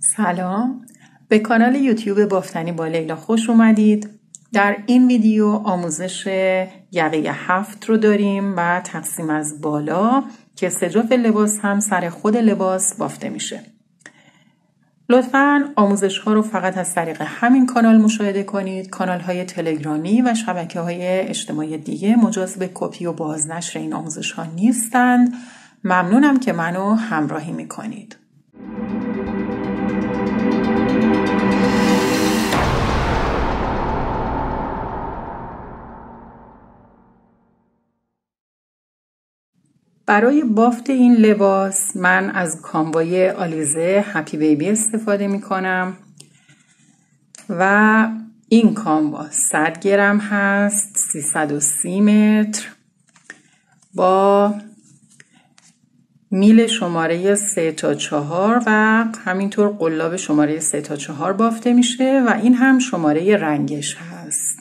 سلام، به کانال یوتیوب بافتنی با لیلا خوش اومدید. در این ویدیو آموزش یقه 7 رو داریم و تقسیم از بالا که سجاف لباس هم سر خود لباس بافته میشه. لطفاً آموزش ها رو فقط از طریق همین کانال مشاهده کنید. کانال های تلگرامی و شبکه های اجتماعی دیگه مجاز به کپی و بازنشر این آموزش ها نیستند. ممنونم که منو همراهی میکنید. برای بافت این لباس من از کانوای آلیزه هپی بیبی استفاده می کنم و این کانوا 100 گرم هست، 330 متر با میل شماره 3 تا 4 و همینطور قلاب شماره 3 تا 4 بافته میشه و این هم شماره رنگش هست.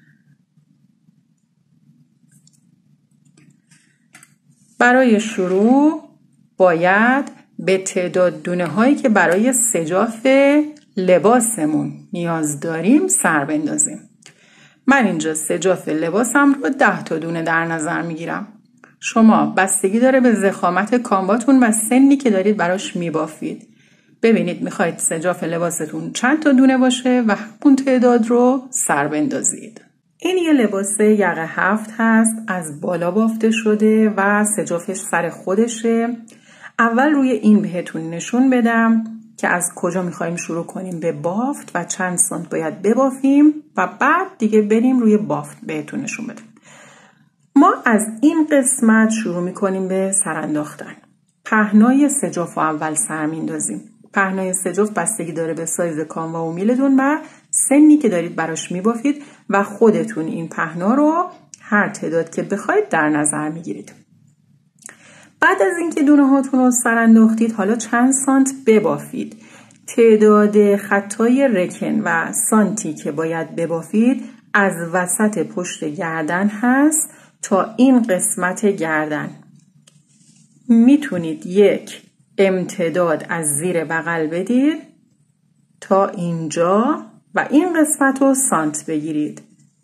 برای شروع باید به تعداد دونه هایی که برای سجاف لباسمون نیاز داریم سر بندازیم. من اینجا سجاف لباسم رو 10 تا دونه در نظر میگیرم. شما بستگی داره به ضخامت کانواتون و سنی که دارید براش میبافید. ببینید میخواید سجاف لباستون چند تا دونه باشه و همون تعداد رو سر بندازید. این یه لباس یقه 7 هست، از بالا بافته شده و سجافش سر خودشه. اول روی این بهتون نشون بدم که از کجا میخوایم شروع کنیم به بافت و چند سانت باید ببافیم و بعد دیگه بریم روی بافت بهتون نشون بدم. ما از این قسمت شروع میکنیم به سر انداختن. پهنای سجاف رو اول سر میندازیم. پهنای سجاف بستگی داره به سایز کانوا و میلتون و سنی که دارید براش میبافید و خودتون این پهنا رو هر تعداد که بخواید در نظر میگیرید. بعد از اینکه دونه هاتون رو سر انداختید حالا چند سانت ببافید. تعداد خطای رکن و سانتی که باید ببافید از وسط پشت گردن هست تا این قسمت گردن. میتونید یک امتداد از زیر بغل بدید تا اینجا و این قسمت رو سانت بگیرید.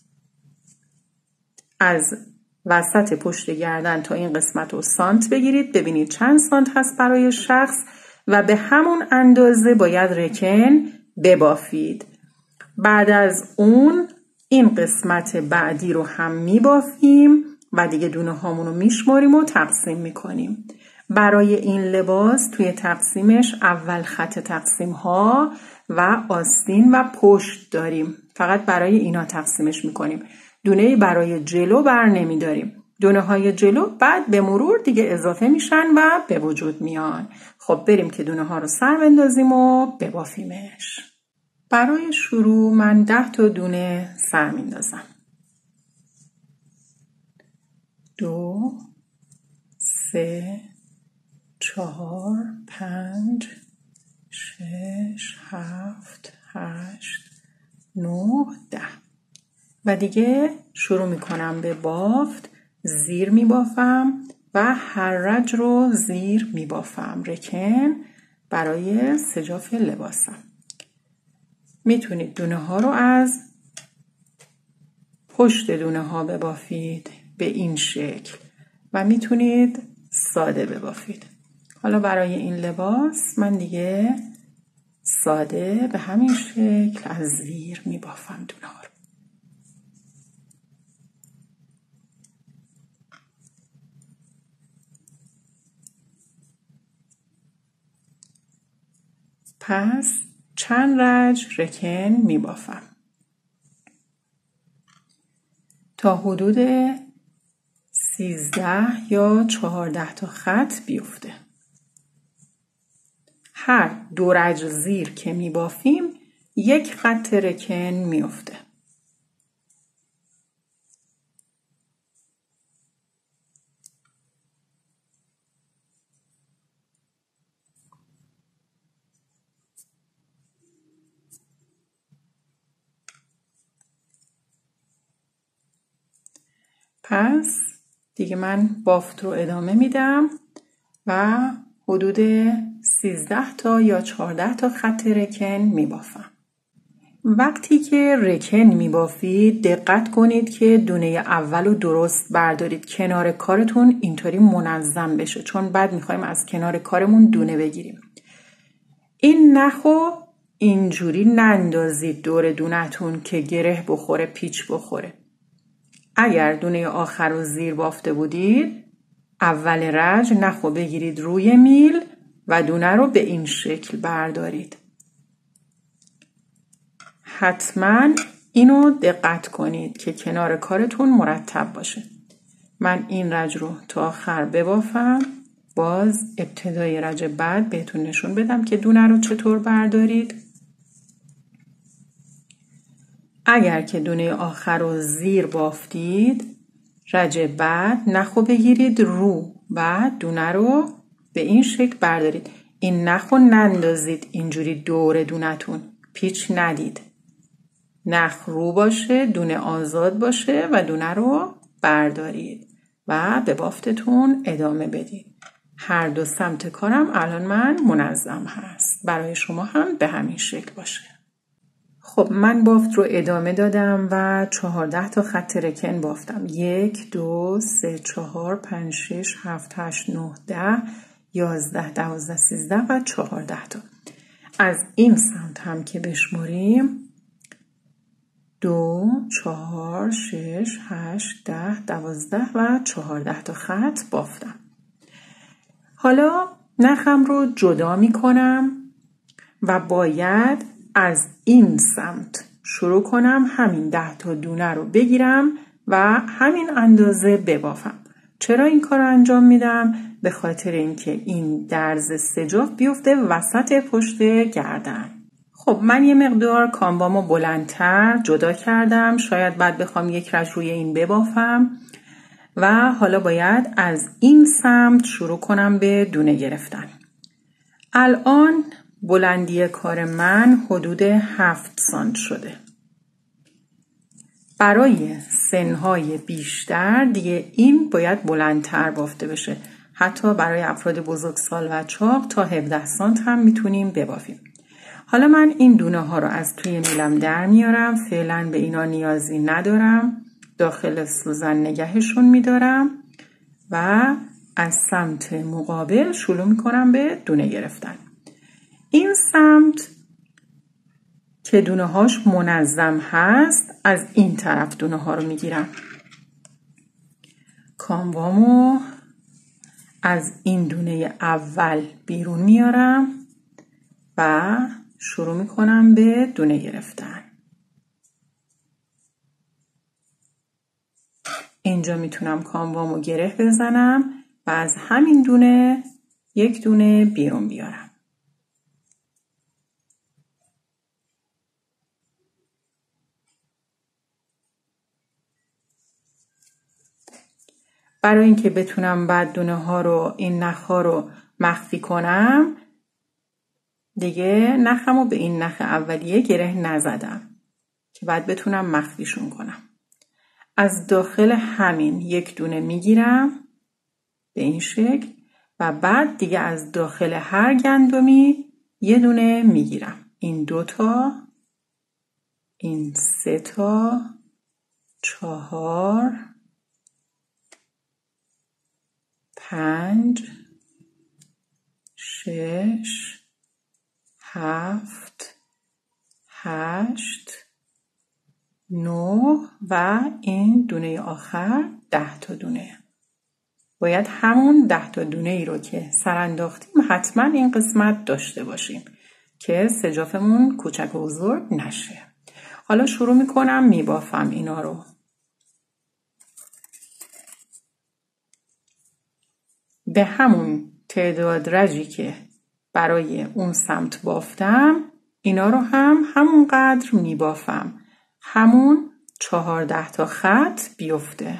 از وسط پشت گردن تا این قسمت رو سانت بگیرید. ببینید چند سانت هست برای شخص و به همون اندازه باید رکن ببافید. بعد از اون این قسمت بعدی رو هم میبافیم و دیگه دونه هامون رو میشماریم و تقسیم میکنیم. برای این لباس توی تقسیمش اول خط تقسیم ها و آستین و پشت داریم. فقط برای اینا تقسیمش میکنیم. دونه برای جلو بر نمیداریم. دونه های جلو بعد به مرور دیگه اضافه میشن و به وجود میان. خب بریم که دونه ها رو سر بندازیم و ببافیمش. برای شروع من 10 تا دونه سر میندازم. 2 3 4 5 6 7 8 9 10 و دیگه شروع میکنم به بافت. زیر میبافم و هر رج رو زیر میبافم. رکن برای سجاف لباسم. میتونید دونه ها رو از پشت دونه ها ببافید به این شکل و میتونید ساده ببافید. حالا برای این لباس من دیگه ساده به همین شکل از زیر میبافم دونه ها رو. پس چند رج رکن میبافم تا حدود 13 یا 14 تا خط بیفته. هر 2 رج زیر که میبافیم یک خط رکن میفته. پس دیگه من بافت رو ادامه میدم و حدود 13 تا یا 14 تا خط رکن میبافم. وقتی که رکن میبافید دقت کنید که دونه اول رو درست بردارید. کنار کارتون اینطوری منظم بشه، چون بعد میخوایم از کنار کارمون دونه بگیریم. این نخو اینجوری نندازید دور دونتون که گره بخوره، پیچ بخوره. اگر دونه آخر رو زیر بافته بودید، اول رج نخو بگیرید روی میل و دونه رو به این شکل بردارید. حتما اینو دقت کنید که کنار کارتون مرتب باشه. من این رج رو تا آخر ببافم، باز ابتدای رج بعد بهتون نشون بدم که دونه رو چطور بردارید. اگر که دونه آخر رو زیر بافتید، رج بعد نخو بگیرید رو و دونه رو به این شکل بردارید. این نخو نندازید اینجوری دور دونتون، پیچ ندید. نخ رو باشه، دونه آزاد باشه و دونه رو بردارید و به بافتتون ادامه بدید. هر دو سمت کارم الان من منظم هست. برای شما هم به همین شکل باشه. خب من بافت رو ادامه دادم و 14 تا خط رکن بافتم. 1 2 3 4 5 6 7 8 9 10 11 12 13 و 14 تا. از این سمت هم که بشماریم 2 4 6 8 10 12 و 14 تا خط بافتم. حالا نخم رو جدا می کنم و باید از این سمت شروع کنم، همین 10 تا دونه رو بگیرم و همین اندازه ببافم. چرا این کار رو انجام میدم؟ به خاطر اینکه این درز سجاف بیفته وسط پشت گردن. خب من یه مقدار کاموامو بلندتر جدا کردم، شاید بعد بخوام یک رج روی این ببافم و حالا باید از این سمت شروع کنم به دونه گرفتن. الان بلندی کار من حدود 7 سانت شده. برای سنهای بیشتر دیگه این باید بلندتر بافته بشه. حتی برای افراد بزرگسال و چاق تا 17 سانت هم میتونیم ببافیم. حالا من این دونه ها رو از توی میلم در میارم. فعلا به اینا نیازی ندارم. داخل سوزن نگهشون میدارم و از سمت مقابل شروع میکنم به دونه گرفتن. این سمت که دونه هاش منظم هست، از این طرف دونه ها رو میگیرم. کاموامو از این دونه اول بیرون میارم و شروع میکنم به دونه گرفتن. اینجا میتونم کاموامو گره بزنم و از همین دونه یک دونه بیرون بیارم. برای اینکه بتونم بعد دونه ها رو، این نخ ها رو مخفی کنم، دیگه نخم رو به این نخ اولیه گره نزدم که بعد بتونم مخفیشون کنم. از داخل همین یک دونه میگیرم به این شکل و بعد دیگه از داخل هر گندمی یه دونه میگیرم. این 2 تا، این 3 تا، 4 5 6 7 8 9 و این دونه آخر 10 تا دونه. باید همون 10 تا دونه ای رو که سر انداختیم حتما این قسمت داشته باشیم که سجافمون کوچک و بزرگ نشه. حالا شروع میکنم میبافم اینا رو. به همون تعداد رجی که برای اون سمت بافتم اینا رو هم همون قدر میبافم. همون 14 تا خط بیفته.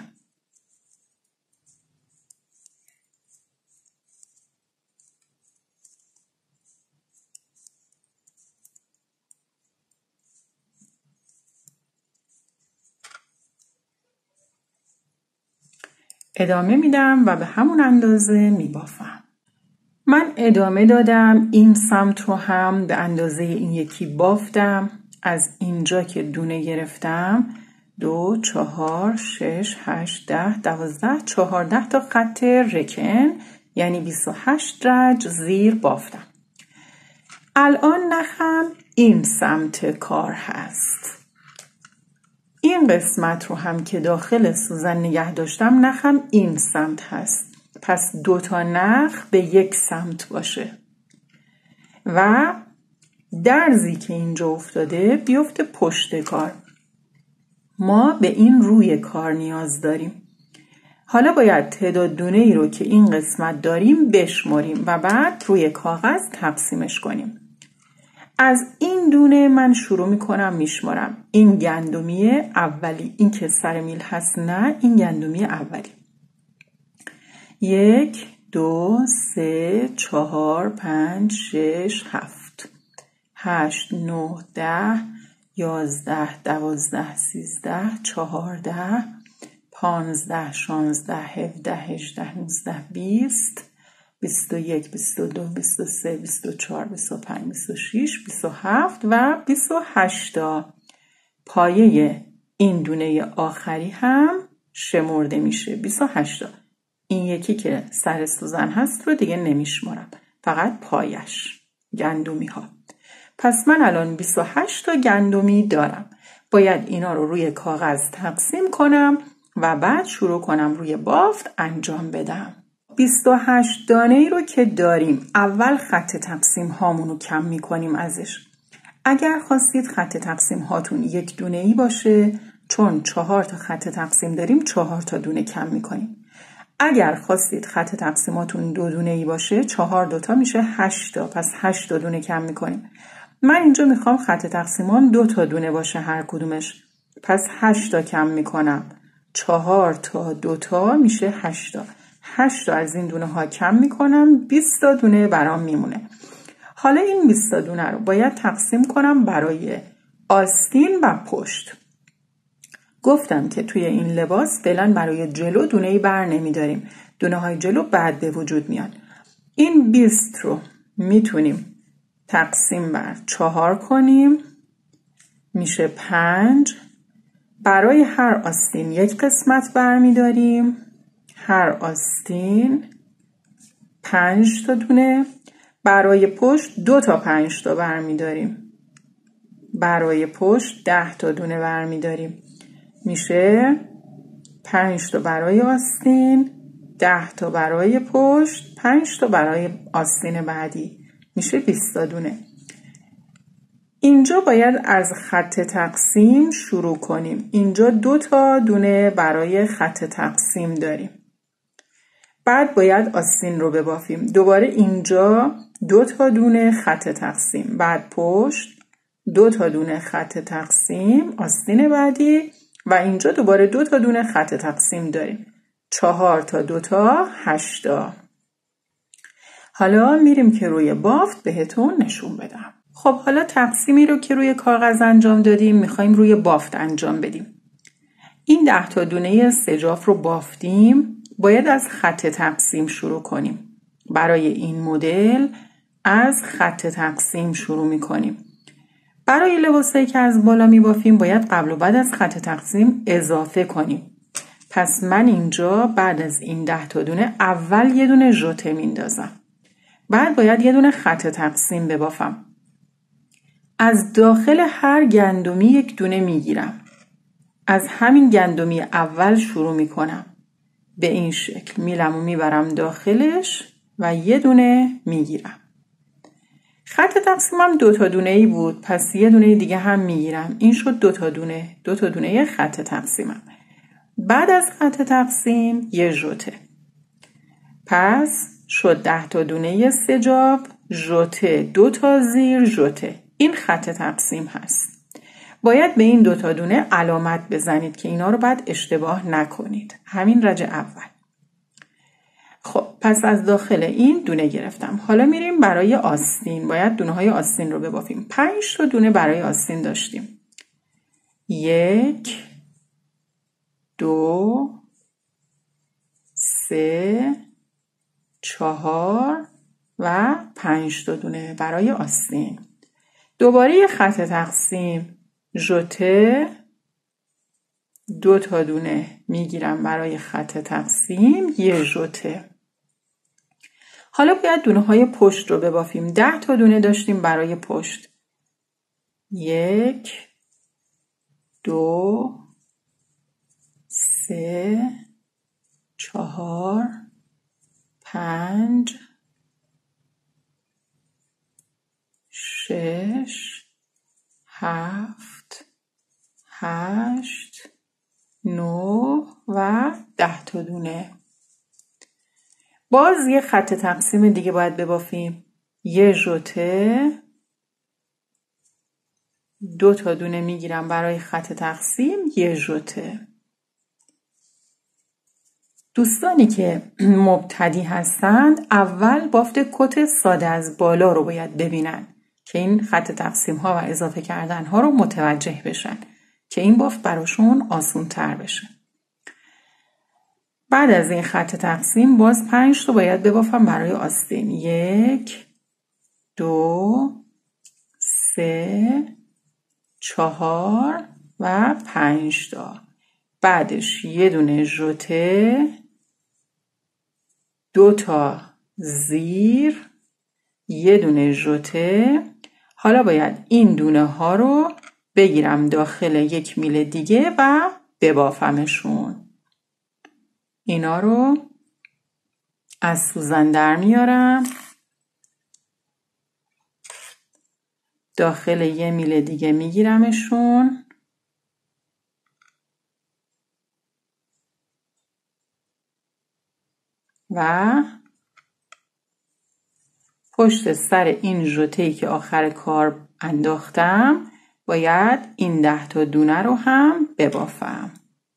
ادامه میدم و به همون اندازه میبافم. من ادامه دادم، این سمت رو هم به اندازه این یکی بافتم. از اینجا که دونه گرفتم 2 4 6 8 10 12 14 تا خط رکن، یعنی 28 رج زیر بافتم. الان نخم این سمت کار هست. این قسمت رو هم که داخل سوزن نگه داشتم نخم این سمت هست. پس 2 تا نخ به یک سمت باشه و درزی که اینجا افتاده بیفته پشت کار. ما به این روی کار نیاز داریم. حالا باید تعداد دونه ای رو که این قسمت داریم بشماریم و بعد روی کاغذ تقسیمش کنیم. از این دونه من شروع میکنم میشمارم. این گندمی اولی، این که سر میل هست نه، این گندمی اولی. 1 2 3 4 5 6 7 8 9 10 11 12 13 14 15 16 17 18 19 20 21 22 23 24 25 26 27 و 28 تا. پایه این دونه آخری هم شمرده میشه 28 تا. این یکی که سر سوزن هست رو دیگه نمیشمارم، فقط پایش، گندمی ها. پس من الان 28 تا گندمی دارم. باید اینا رو روی کاغذ تقسیم کنم و بعد شروع کنم روی بافت انجام بدم. 28 دانه ای رو که داریم، اول خط تقسیم هامون رو کم میکنیم ازش. اگر خواستید خط تقسیم هاتون یک دونه ای باشه، چون 4 تا خط تقسیم داریم 4 تا دونه کم میکنیم. اگر خواستید خط تقسیماتون 2 دونه ای باشه، 4 دوتا میشه 8 تا، پس 8 تا دونه کم میکنیم. من اینجا میخوام خط تقسیمان 2 تا دونه باشه هر کدومش، پس 8 تا کم میکنم. 4 تا 2 تا میشه 8 تا. 8 تا از این دونه ها کم میکنم، 20 تا دونه برام میمونه. حالا این 20 تا دونه رو باید تقسیم کنم برای آستین و پشت. گفتم که توی این لباس فعلا برای جلو دونه‌ای بر نمیداریم، دونه های جلو بعد به وجود میان. این 20 رو میتونیم تقسیم بر 4 کنیم، میشه 5. برای هر آستین یک قسمت بر میداریم، هر آستین 5 تا دونه. برای پشت 2 تا 5 تا بر میداریم، برای پشت 10 تا دونه بر میداریم، میشه 5 تا برای آستین، 10 تا برای پشت، 5 تا برای آستین بعدی، میشه 20 تا دونه. اینجا باید از خط تقسیم شروع کنیم. اینجا 2 تا دونه برای خط تقسیم داریم. بعد باید آستین رو ببافیم. دوباره اینجا 2 تا دونه خط تقسیم، بعد پشت 2 تا دونه خط تقسیم، آستین بعدی، و اینجا دوباره 2 تا دونه خط تقسیم داریم. 4 تا 2 تا 8 تا. حالا میریم که روی بافت بهتون نشون بدم. خب حالا تقسیمی رو که روی کاغذ انجام دادیم میخوایم روی بافت انجام بدیم. این 10 تا دونه سجاف رو بافتیم، باید از خط تقسیم شروع کنیم. برای این مدل از خط تقسیم شروع میکنیم. برای لباسایی که از بالا میبافیم باید قبل و بعد از خط تقسیم اضافه کنیم. پس من اینجا بعد از این 10 تا دونه اول یه دونه ژوته میندازم. بعد باید یه دونه خط تقسیم ببافم. از داخل هر گندمی یک دونه میگیرم. از همین گندمی اول شروع میکنم. به این شکل میلمو میبرم داخلش و یه دونه میگیرم. خط تقسیمم 2 تا دونه ای بود، پس یه دونه دیگه هم میگیرم. این شد 2 تا دونه. 2 تا دونه خط تقسیمم. بعد از خط تقسیم یه ژوته. پس شد 10 تا دونه سجاف، ژوته 2 تا زیر ژوته. این خط تقسیم هست. باید به این 2 تا دونه علامت بزنید که اینا رو بعد اشتباه نکنید. همین رج اول. خب پس از داخل این دونه گرفتم. حالا میریم برای آستین. باید دونه های آستین رو ببافیم. 5 تا دونه برای آستین داشتیم. 1 2 3 4 و 5 تا دونه برای آستین. دوباره یه خط تقسیم ژوته 2 تا دونه میگیرم برای خط تقسیم یه ژوته. حالا باید دونه های پشت رو ببافیم. 10 تا دونه داشتیم برای پشت. 1 2 3 4 5 6 7 8 9 و 10 تا دونه. باز یه خط تقسیم دیگه باید ببافیم. یه ژوته 2 تا دونه میگیرم برای خط تقسیم یه ژوته. دوستانی که مبتدی هستند اول بافت کت ساده از بالا رو باید ببینن که این خط تقسیم ها و اضافه کردن ها رو متوجه بشن که این بافت براشون آسون تر بشه. بعد از این خط تقسیم باز 5 تا باید ببافم برای آستین. 1 2 3 4 و 5 تا. بعدش یه دونه ژوته 2 تا زیر یه دونه ژوته. حالا باید این دونه ها رو بگیرم داخل یک میل دیگه و ببافمشون. اینا رو از سوزن در میارم داخل یه میل دیگه میگیرمشون و پشت سر این ژوته‌ای که آخر کار انداختم باید این 10 تا دونه رو هم ببافم.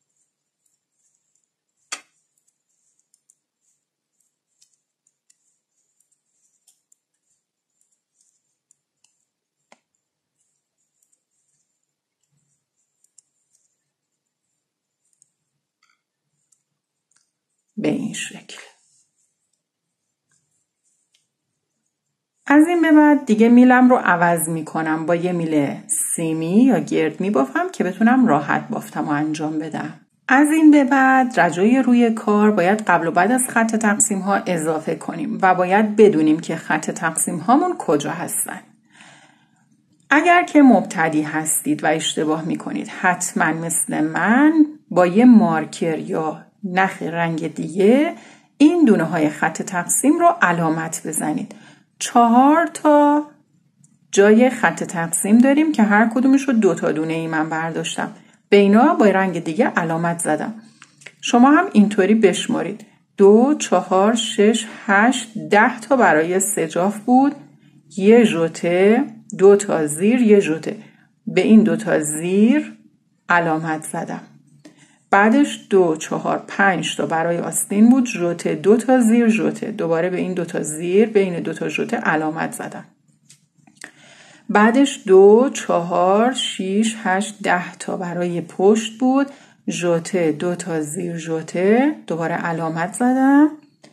به این شکل. از این به بعد دیگه میلم رو عوض میکنم. با یه میل سیمی یا گرد میبافم که بتونم راحت بافتم و انجام بدم. از این به بعد رجای روی کار باید قبل و بعد از خط تقسیم ها اضافه کنیم و باید بدونیم که خط تقسیم هامون کجا هستن. اگر که مبتدی هستید و اشتباه میکنید حتما مثل من با یه مارکر یا نخ رنگ دیگه این دونه های خط تقسیم رو علامت بزنید. 4 تا جای خط تقسیم داریم که هر کدومش رو 2 تا دونه ای من برداشتم. به اینا با رنگ دیگه علامت زدم. شما هم اینطوری بشمارید. 2 4 6 8 10 تا برای سجاف بود. یه ژوته 2 تا زیر یه ژوته. به این 2 تا زیر علامت زدم. بعدش 2 4 5 تا برای آستین بود. ژوته 2 تا زیر ژوته. دوباره به این 2 تا زیر بین 2 تا ژوته علامت زدم. بعدش 2 4 6 8 10 تا برای پشت بود. ژوته 2 تا زیر ژوته. دوباره علامت زدم.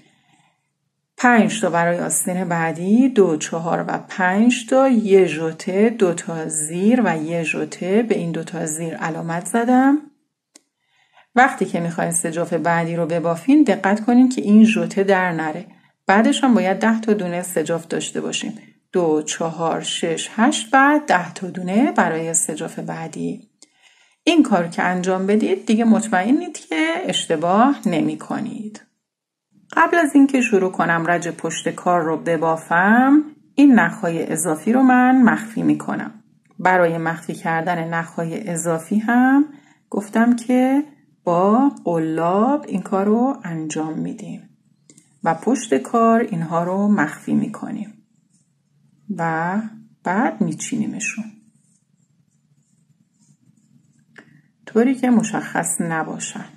5 تا برای آستین بعدی 2 4 و 5 تا یه ژوته 2 تا زیر و یه ژوته. به این 2 تا زیر علامت زدم. وقتی که میخواین سجاف بعدی رو ببافین دقت کنین که این ژوته در نره. بعدش هم باید 10 تا دونه سجاف داشته باشیم. 2 4 6 8 و 10 تا دونه برای سجاف بعدی. این کار که انجام بدید دیگه مطمئنید که اشتباه نمی کنید. قبل از اینکه شروع کنم رج پشت کار رو ببافم این نخهای اضافی رو من مخفی می کنم. برای مخفی کردن نخهای اضافی هم گفتم که با قلاب این کار رو انجام میدیم و پشت کار اینها رو مخفی میکنیم و بعد میچینیمشون طوری که مشخص نباشن.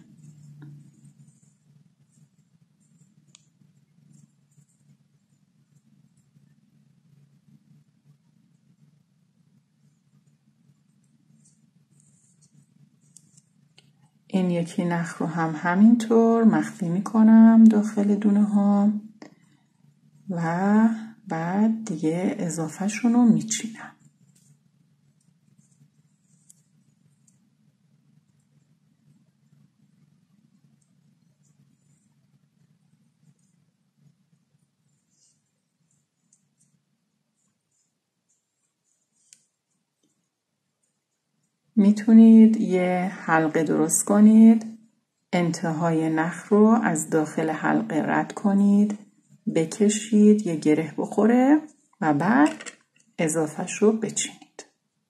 این یکی نخ رو هم همینطور مخفی میکنم داخل دونه ها و بعد دیگه اضافه شونو میچینم. میتونید یه حلقه درست کنید، انتهای نخ رو از داخل حلقه رد کنید، بکشید یه گره بخوره و بعد اضافهش رو بچینید.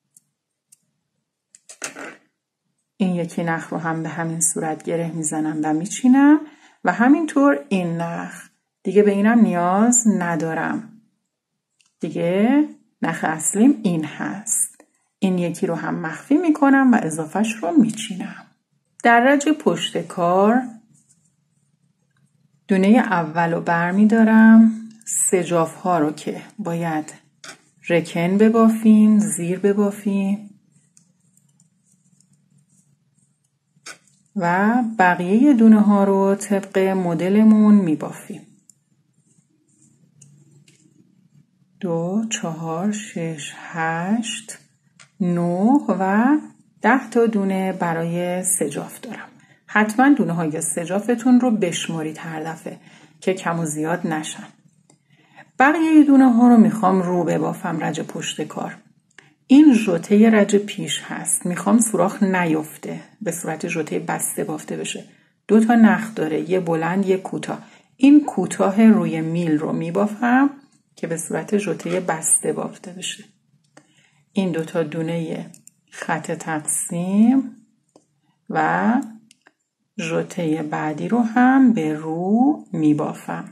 این یکی نخ رو هم به همین صورت گره میزنم و میچینم و همینطور این نخ. دیگه به اینم نیاز ندارم. دیگه نخ اصلیم این هست. این یکی رو هم مخفی میکنم و اضافهش رو میچینم. در رج پشت کار دونه اول رو برمیدارم. سجاف ها رو که باید رکن ببافیم، زیر ببافیم و بقیه دونه ها رو طبق مدلمون میبافیم. 2 4 6 8 9 و 10 تا دونه برای سجاف دارم. حتما دونه های سجافتون رو بشمارید هر دفعه که کم و زیاد نشن. بقیه دونه ها رو میخوام رو ببافم رج پشت کار. این ژوته رج پیش هست. میخوام سوراخ نیفته، به صورت ژوته بسته بافته بشه. 2 تا نخ داره، یه بلند یه کوتاه. این کوتاه روی میل رو میبافم که به صورت ژوته بسته بافته بشه. این 2 تا دونه خط تقسیم و ژوته بعدی رو هم به رو میبافم.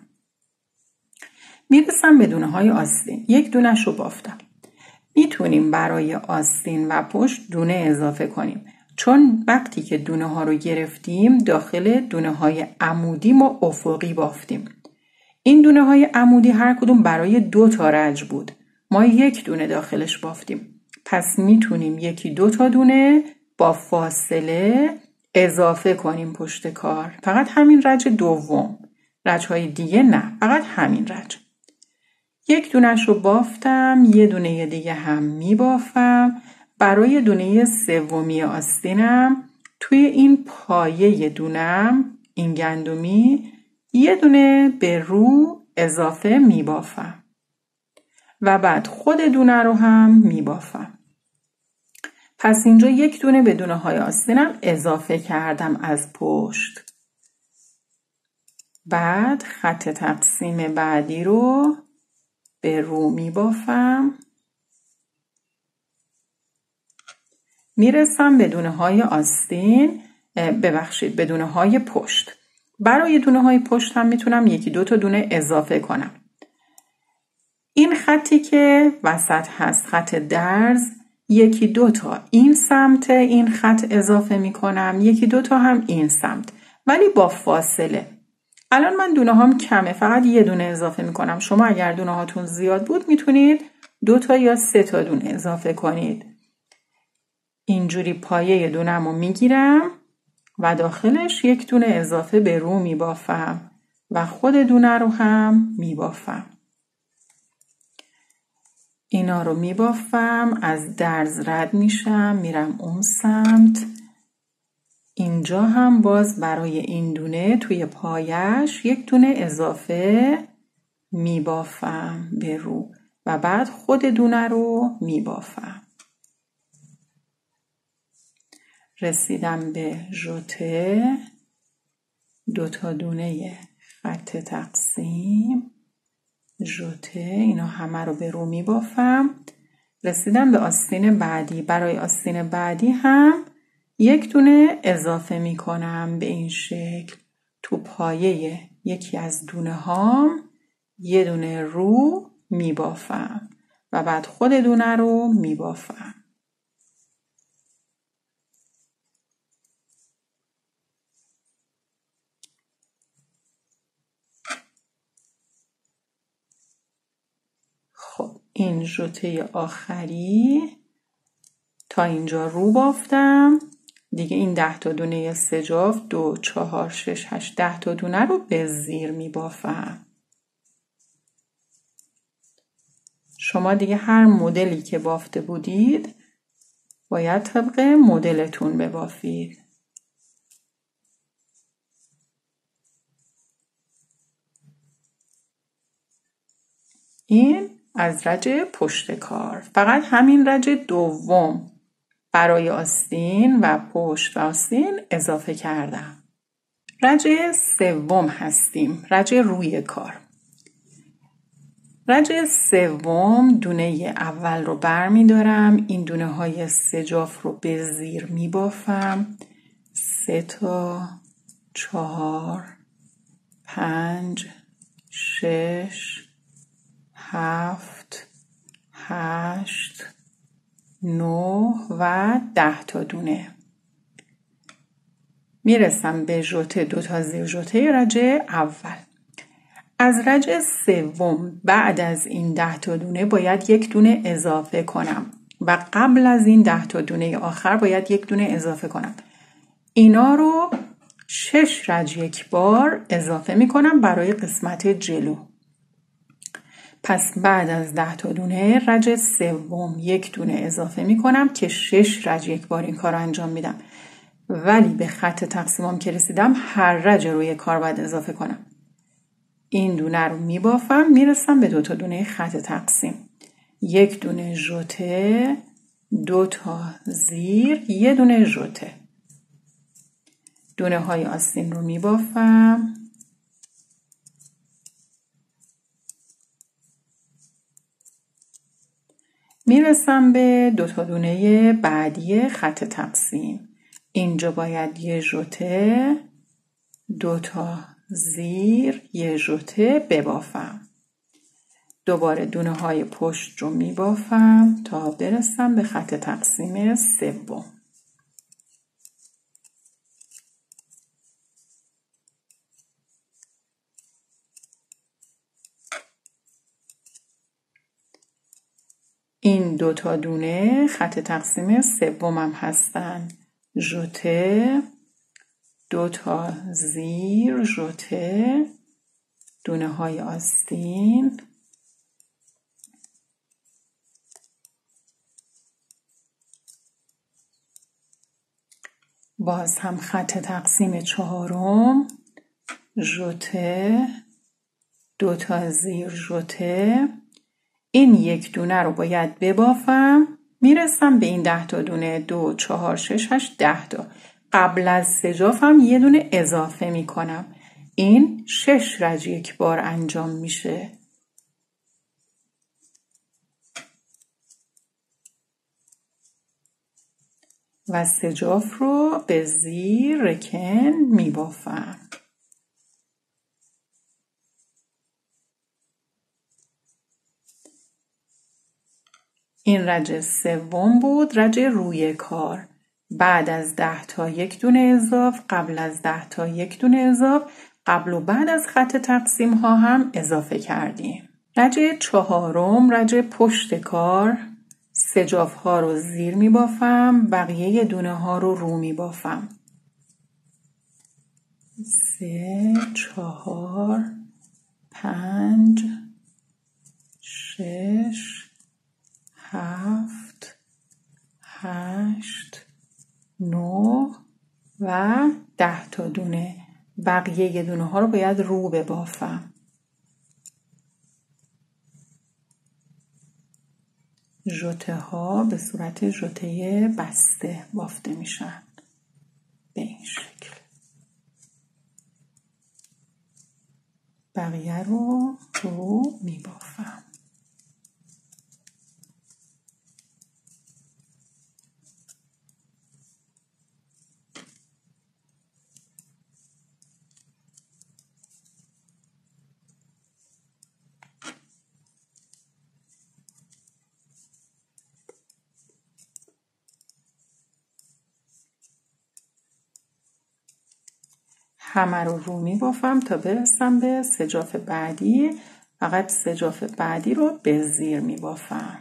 میرسم به دونه های آستین. یک دونش رو بافتم. میتونیم برای آستین و پشت دونه اضافه کنیم، چون وقتی که دونه ها رو گرفتیم داخل دونه های عمودی ما افقی بافتیم. این دونه های عمودی هر کدوم برای 2 تا رج بود. ما 1 دونه داخلش بافتیم. پس میتونیم 1-2 تا دونه با فاصله اضافه کنیم پشت کار. فقط همین رج دوم. رج های دیگه نه. فقط همین رج. 1 دونش رو بافتم، یه دونه دیگه هم میبافم. برای دونه سومی آستینم توی این پایه دونم، این گندمی، یه دونه به رو اضافه میبافم و بعد خود دونه رو هم میبافم. پس اینجا 1 دونه به دونه های آستینم اضافه کردم از پشت. بعد خط تقسیم بعدی رو به رو میبافم. میرسم به دونه های آستین، به دونه های پشت. برای دونه های پشت هم میتونم 1-2 تا دونه اضافه کنم. این خطی که وسط هست، خط درز، 1-2 تا این سمت این خط اضافه میکنم، 1-2 تا هم این سمت، ولی با فاصله. الان من دونه هام کمه، فقط یه دونه اضافه میکنم. شما اگر دونه هاتون زیاد بود میتونید 2 تا یا 3 تا دونه اضافه کنید. اینجوری پایه دونم رو میگیرم و داخلش 1 دونه اضافه به رو میبافم و خود دونه رو هم میبافم. اینا رو میبافم، از درز رد میشم، میرم اون سمت. اینجا هم باز برای این دونه توی پایش 1 دونه اضافه میبافم به رو و بعد خود دونه رو میبافم. رسیدم به ژوته، 2 تا دونه خط تقسیم، ژوته، اینا همه رو به رو میبافم. رسیدم به آستین بعدی. برای آستین بعدی هم 1 دونه اضافه میکنم به این شکل. تو پایه یکی از دونه هام 1 دونه رو میبافم و بعد خود دونه رو میبافم. خب این ژوته آخری تا اینجا رو بافتم. دیگه این 10 تا دونه سجاف 2 4 6 8 10 تا دونه رو به زیر می بافم. شما دیگه هر مدلی که بافته بودید باید طبق مدلتون ببافید. این از رج پشت کار. فقط همین رج دوم برای آستین و پشت و آستین اضافه کردم. رج سوم هستیم، رج روی کار. رج سوم دونه اول رو بر می دارم، این دونه های سجاف رو به زیر می بافم. 3 تا 4 5 6 7 8 9 و 10 تا دونه. میرسم به ژوته 2 تا زیر ژوته رج اول. از رج سوم بعد از این 10 تا دونه باید 1 دونه اضافه کنم و قبل از این 10 تا دونه آخر باید 1 دونه اضافه کنم. اینا رو 6 رج یک بار اضافه میکنم برای قسمت جلو. پس بعد از 10 تا دونه رج سوم 1 دونه اضافه میکنم که 6 رج یک بار این کار رو انجام میدم. ولی به خط تقسیمام که رسیدم هر رج روی کار باید اضافه کنم. این دونه رو میبافم، میرسم به 2 تا دونه خط تقسیم. 1 دونه ژوته، 2 تا زیر، 1 دونه ژوته. دونه های آستین رو میبافم. میرسم به 2 تا دونه بعدی خط تقسیم. اینجا باید 1 ژوته، 2 تا زیر، 1 ژوته ببافم. دوباره دونه های پشت رو میبافم تا برسم به خط تقسیم سوم. این 2 تا دونه خط تقسیم سومم هستن. ژوته، 2 تا زیر ژوته، دونه های آستین، باز هم خط تقسیم چهارم، ژوته، 2 تا زیر ژوته. این 1 دونه رو باید ببافم. میرسم به این 10 تا دونه. 2 4 6 8 10 تا. قبل از سجافم 1 دونه اضافه میکنم. این 6 رج یک بار انجام میشه. و سجاف رو به زیر رکن میبافم. این رج سوم بود، رج روی کار. بعد از 10 تا 1 دونه اضاف، قبل از 10 تا 1 دونه اضاف، قبل و بعد از خط تقسیم ها هم اضافه کردیم. رج چهارم، رج پشت کار. سجاف ها رو زیر می بافم، بقیه دونه ها رو می بافم. 3 4 5 6 7 8 9 و 10 تا دونه. بقیه دونه ها رو باید رو ببافم. ژوته ها به صورت ژوته بسته بافته میشن به این شکل. بقیه رو میبافم. همه رو میبافم تا برسم به سجاف بعدی. فقط سجاف بعدی رو به زیر میبافم.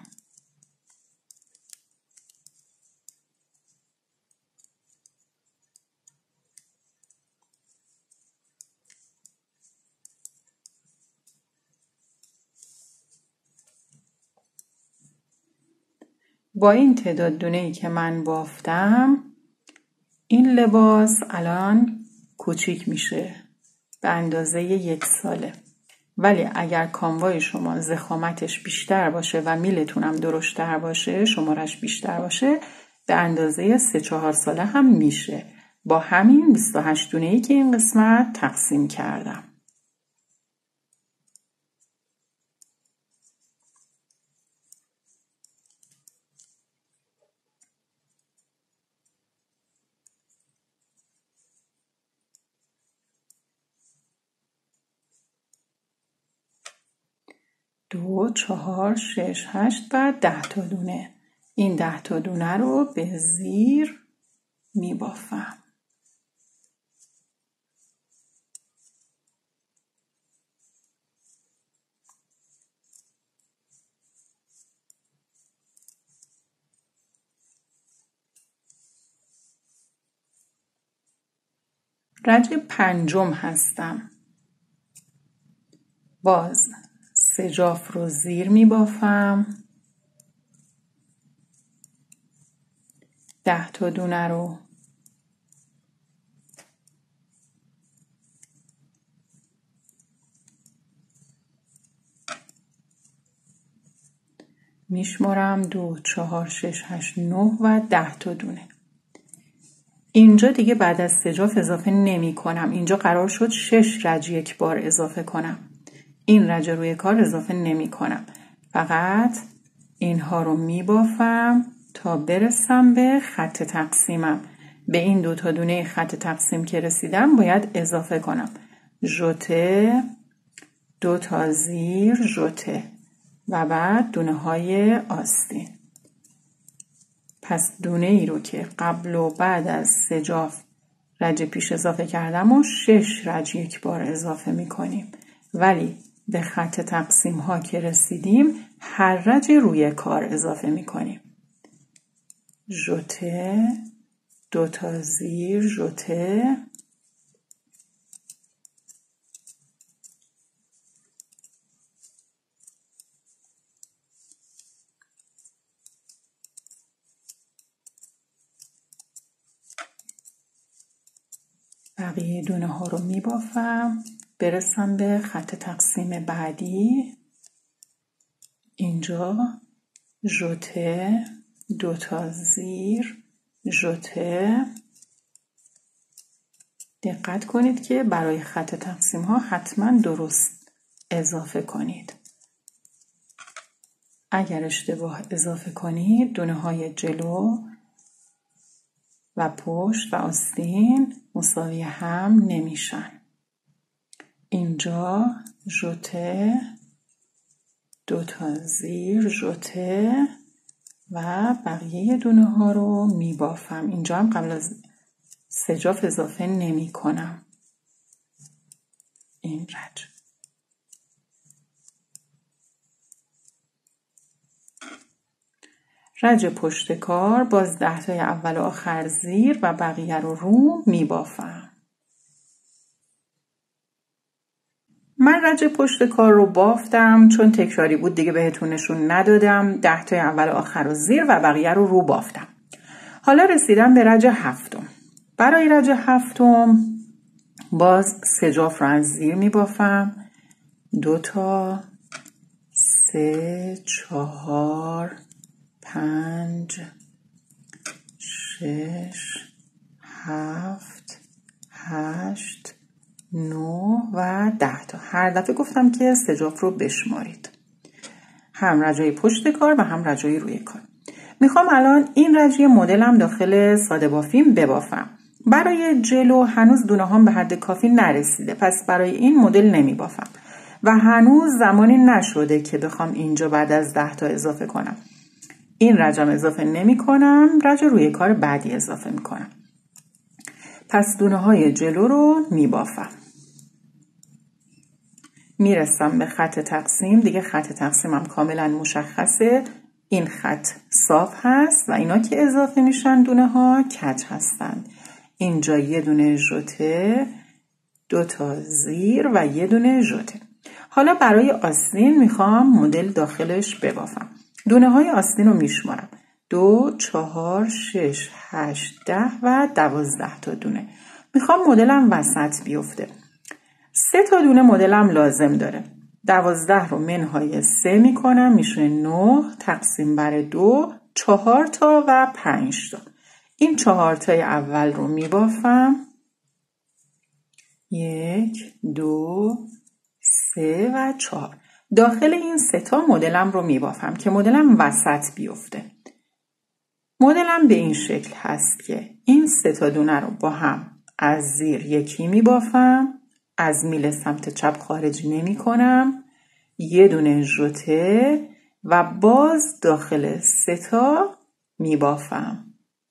با این تعداد دونه‌ای که من بافتم این لباس الان کوچیک میشه به اندازه 1 ساله. ولی اگر کانوای شما ضخامتش بیشتر باشه و میلتونم درشتر باشه، شمارش بیشتر باشه، به اندازه 3-4 ساله هم میشه. با همین 28 دونه‌ای که این قسمت تقسیم کردم. دو، 4، 6، 8 و 10 تا دونه. این 10 تا دونه رو به زیر میبافم. رج 5 هستم. باز سجاف رو زیر میبافم. 10 تا دونه رو میشمارم. 2، 4، 6، 8، 9 و 10 تا دونه. اینجا دیگه بعد از سجاف اضافه نمی کنم. اینجا قرار شد 6 رج یک بار اضافه کنم. این رج روی کار اضافه نمی کنم. فقط اینها رو می بافم تا برسم به خط تقسیمم. به این 2 تا دونه خط تقسیم که رسیدم باید اضافه کنم. ژوته، 2 تا زیر ژوته و بعد دونه های آستین. پس دونه ای رو که قبل و بعد از سجاف رج پیش اضافه کردم و 6 رج یک بار اضافه می کنیم. ولی به خط تقسیم ها که رسیدیم هر رج روی کار اضافه می کنیم. ژوته، 2 تا زیر ژوته، بقیه دونه ها رو می بافم برسم به خط تقسیم بعدی. اینجا ژوته، 2 تا زیر ژوته. دقت کنید که برای خط تقسیم ها حتما درست اضافه کنید. اگر اشتباه اضافه کنید دونه های جلو و پشت و آستین مساوی هم نمیشن. اینجا ژوته، 2 تا زیر ژوته و بقیه دونه ها رو می بافم. اینجا هم قبل از سجاف اضافه نمی کنم. این رج. رج پشت کار باز 10 تای اول و آخر زیر و بقیه رو می بافم. من رج پشت کار رو بافتم چون تکراری بود دیگه بهتون نشون ندادم. 10 تای اول و آخر رو زیر و بقیه رو بافتم. حالا رسیدم به رج 7. برای رج 7 باز سجاف رو از زیر می بافم. 2 تا، 3، 4، 5، 6، 7، 8، 9 و 10 تا. هر دفعه گفتم که سجاف رو بشمارید. هم رجای پشت کار و هم رجای روی کار. میخوام الان این رجی مدلم داخل ساده بافیم ببافم. برای جلو هنوز دونه هام به حد کافی نرسیده. پس برای این مدل نمی بافم. و هنوز زمانی نشده که بخوام اینجا بعد از 10 تا اضافه کنم. این رجم اضافه نمی کنم. رج روی کار بعدی اضافه می کنم. پس دونه های جلو رو می بافم. میرسم به خط تقسیم. دیگه خط تقسیمم کاملا مشخصه. این خط صاف هست و اینا که اضافه میشن دونه ها کج هستن. اینجا یه دونه ژوته، 2 تا زیر و یه دونه ژوته. حالا برای آستین میخوام مدل داخلش ببافم. دونه های آستین رو میشمارم. 2 4 6 8 10 و 12 تا دونه. میخوام مدلم وسط بیفته. 3 تا دونه مدلم لازم داره. 12 رو منهای 3 میکنم، میشه 9 تقسیم بر 2، 4 تا و 5 تا. این 4 تای اول رو میبافم. 1 2 3 و 4. داخل این 3 تا مدلم رو میبافم که مدلم وسط بیفته. مدلم به این شکل هست که این 3 تا دونه رو با هم از زیر یکی میبافم، از میله سمت چپ خارج نمی کنم، یه دونه ژوته و باز داخل 3 تا میبافم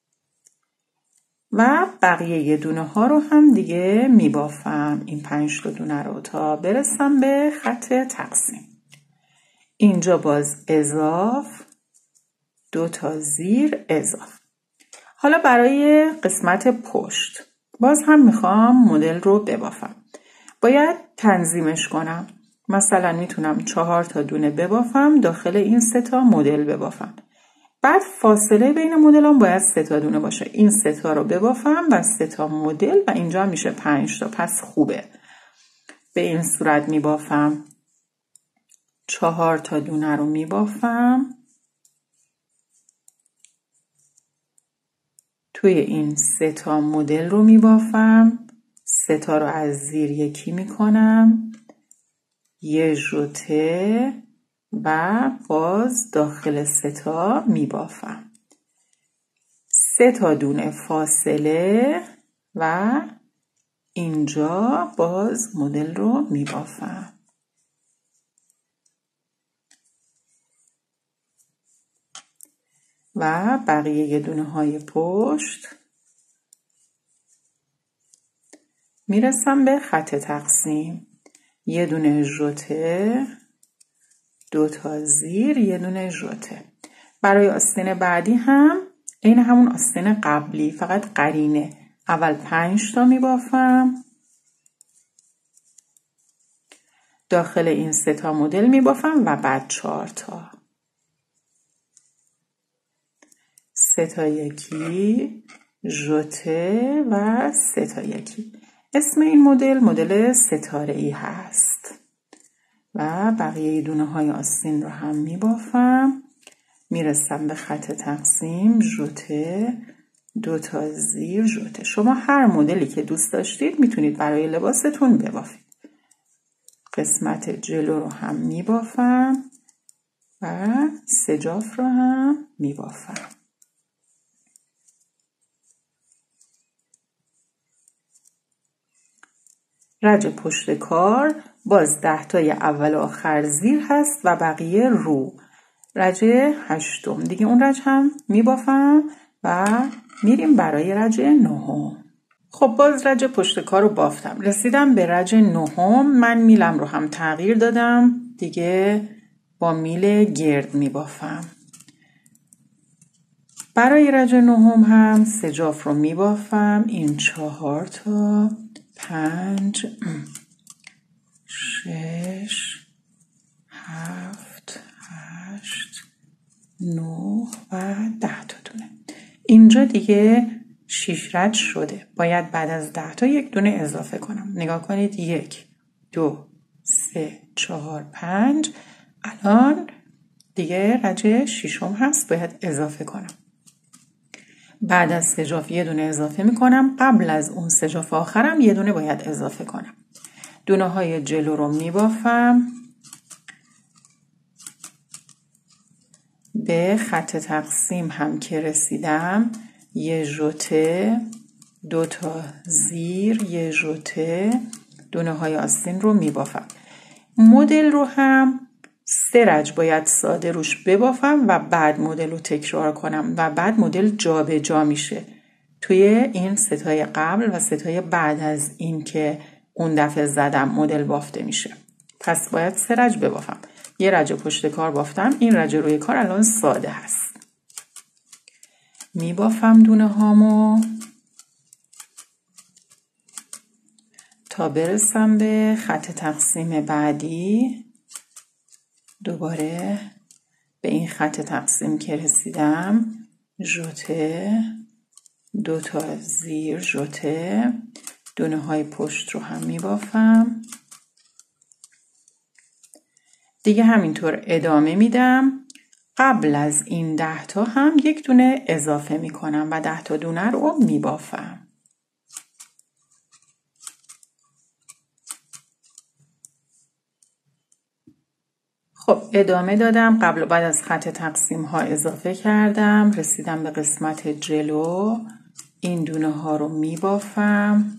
و بقیه یه دونه ها رو هم دیگه میبافم، این 5 تا دونه رو، تا برسم به خط تقسیم. اینجا باز اضاف، 2 تا زیر اضاف. حالا برای قسمت پشت باز هم میخوام مدل رو ببافم. باید تنظیمش کنم. مثلا میتونم 4 تا دونه ببافم، داخل این 3 تا مدل ببافم. بعد فاصله بین مدلام باید 3 تا دونه باشه. این 3 تا رو ببافم و 3 تا مدل و اینجا میشه 5 تا. پس خوبه. به این صورت میبافم. 4 تا دونه رو میبافم. توی این 3 تا مدل رو میبافم. 3 تا رو از زیر یکی میکنم. یه ژوته و باز داخل 3 تا میبافم. 3 تا دونه فاصله و اینجا باز مدل رو میبافم. و بقیه یه دونه های پشت میرسم به خط تقسیم. یه دونه ژوته، 2 تا زیر، یه دونه ژوته. برای آستین بعدی هم این همون آستین قبلی، فقط قرینه. اول 5 تا میبافم، داخل این 3 تا مدل میبافم و بعد 4 تا. 3 تا یکی، ژوته و 3 تا یکی. اسم این مدل ستاره‌ای هست. و بقیه دونه های آستین رو هم میبافم. میرسم به خط تقسیم. ژوته، 2 تا زیر ژوته. شما هر مدلی که دوست داشتید میتونید برای لباستون ببافید. قسمت جلو رو هم میبافم و سجاف رو هم میبافم. رج پشت کار باز 10 تای اول و آخر زیر هست و بقیه رو. رج 8 دیگه اون رج هم میبافم و میریم برای رج 9. خب باز رج پشت کار رو بافتم. رسیدم به رج 9. من میلم رو هم تغییر دادم. دیگه با میل گرد میبافم. برای رج 9 هم سجاف رو میبافم. این 4 تا، 5 6 7 8 9 و 10 تا دونه. اینجا دیگه 6 رج شده. باید بعد از 10 تا یک دونه اضافه کنم. نگاه کنید 1 2 3 4 5. الان دیگه رج 6 هست، باید اضافه کنم. بعد از سجاف یه دونه اضافه میکنم. قبل از اون سجاف آخرم یه دونه باید اضافه کنم. دونه های جلو رو میبافم. به خط تقسیم هم که رسیدم یه ژوته، 2 تا زیر، یه ژوته، دونه های آستین رو میبافم. مدل رو هم 3 رج باید ساده روش ببافم و بعد مدل رو تکرار کنم و بعد مدل جابجا میشه توی این 3 تای قبل و 3 تای بعد از این که اون دفعه زدم مدل بافته میشه. پس باید 3 رج ببافم. یه رج پشت کار بافتم. این رج روی کار الان ساده هست. میبافم دونه هامو تا برسم به خط تقسیم بعدی. دوباره به این خط تقسیم که رسیدم، ژوته، 2 تا زیر ژوته، دونه های پشت رو هم میبافم. دیگه همینطور ادامه میدم. قبل از این 10 تا هم 1 دونه اضافه میکنم و 10 تا دونه رو میبافم. خب ادامه دادم. قبل و بعد از خط تقسیم ها اضافه کردم. رسیدم به قسمت جلو. این دونه ها رو میبافم.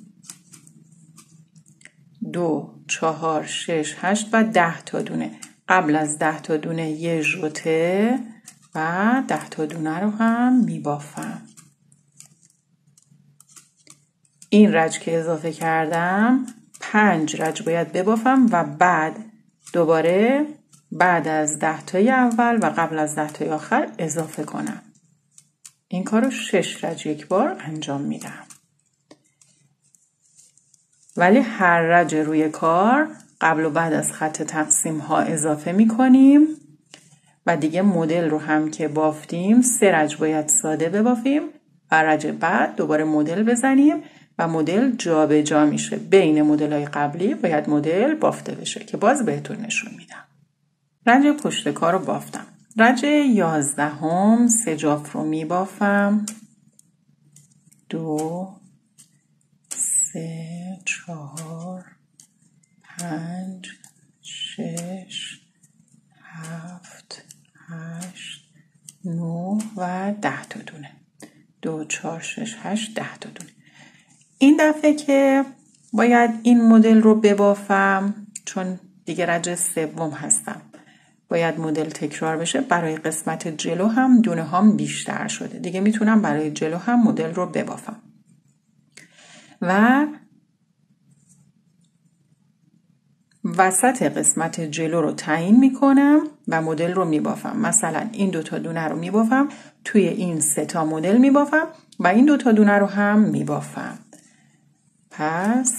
2 4 6 8 و 10 تا دونه. قبل از 10 تا دونه 1 ژوته و 10 تا دونه رو هم میبافم. این رج که اضافه کردم 5 رج باید ببافم و بعد دوباره بعد از 10 تای اول و قبل از 10 تای آخر اضافه کنم. این کار رو 6 رج یک بار انجام میدم. ولی هر رج روی کار قبل و بعد از خط تقسیم ها اضافه میکنیم و دیگه مدل رو هم که بافتیم 3 رج باید ساده ببافیم و رج بعد دوباره مدل بزنیم و مدل جابجا میشه. بین مدل های قبلی باید مدل بافته بشه که باز بهتون نشون میدم. رج پشت کار رو بافتم. رج 11 سجاف رو میبافم. 2 3 4 5 6 7 8 9 و 10 تا دونه. 2 4 6 8 10 تا دونه. این دفعه که باید این مدل رو ببافم چون دیگه رج 3 هستم، باید مدل تکرار بشه. برای قسمت جلو هم دونه هام بیشتر شده، دیگه میتونم برای جلو هم مدل رو ببافم و وسط قسمت جلو رو تعیین میکنم و مدل رو میبافم. مثلا این 2 تا دونه رو میبافم، توی این 3 تا مدل میبافم و این 2 تا دونه رو هم میبافم. پس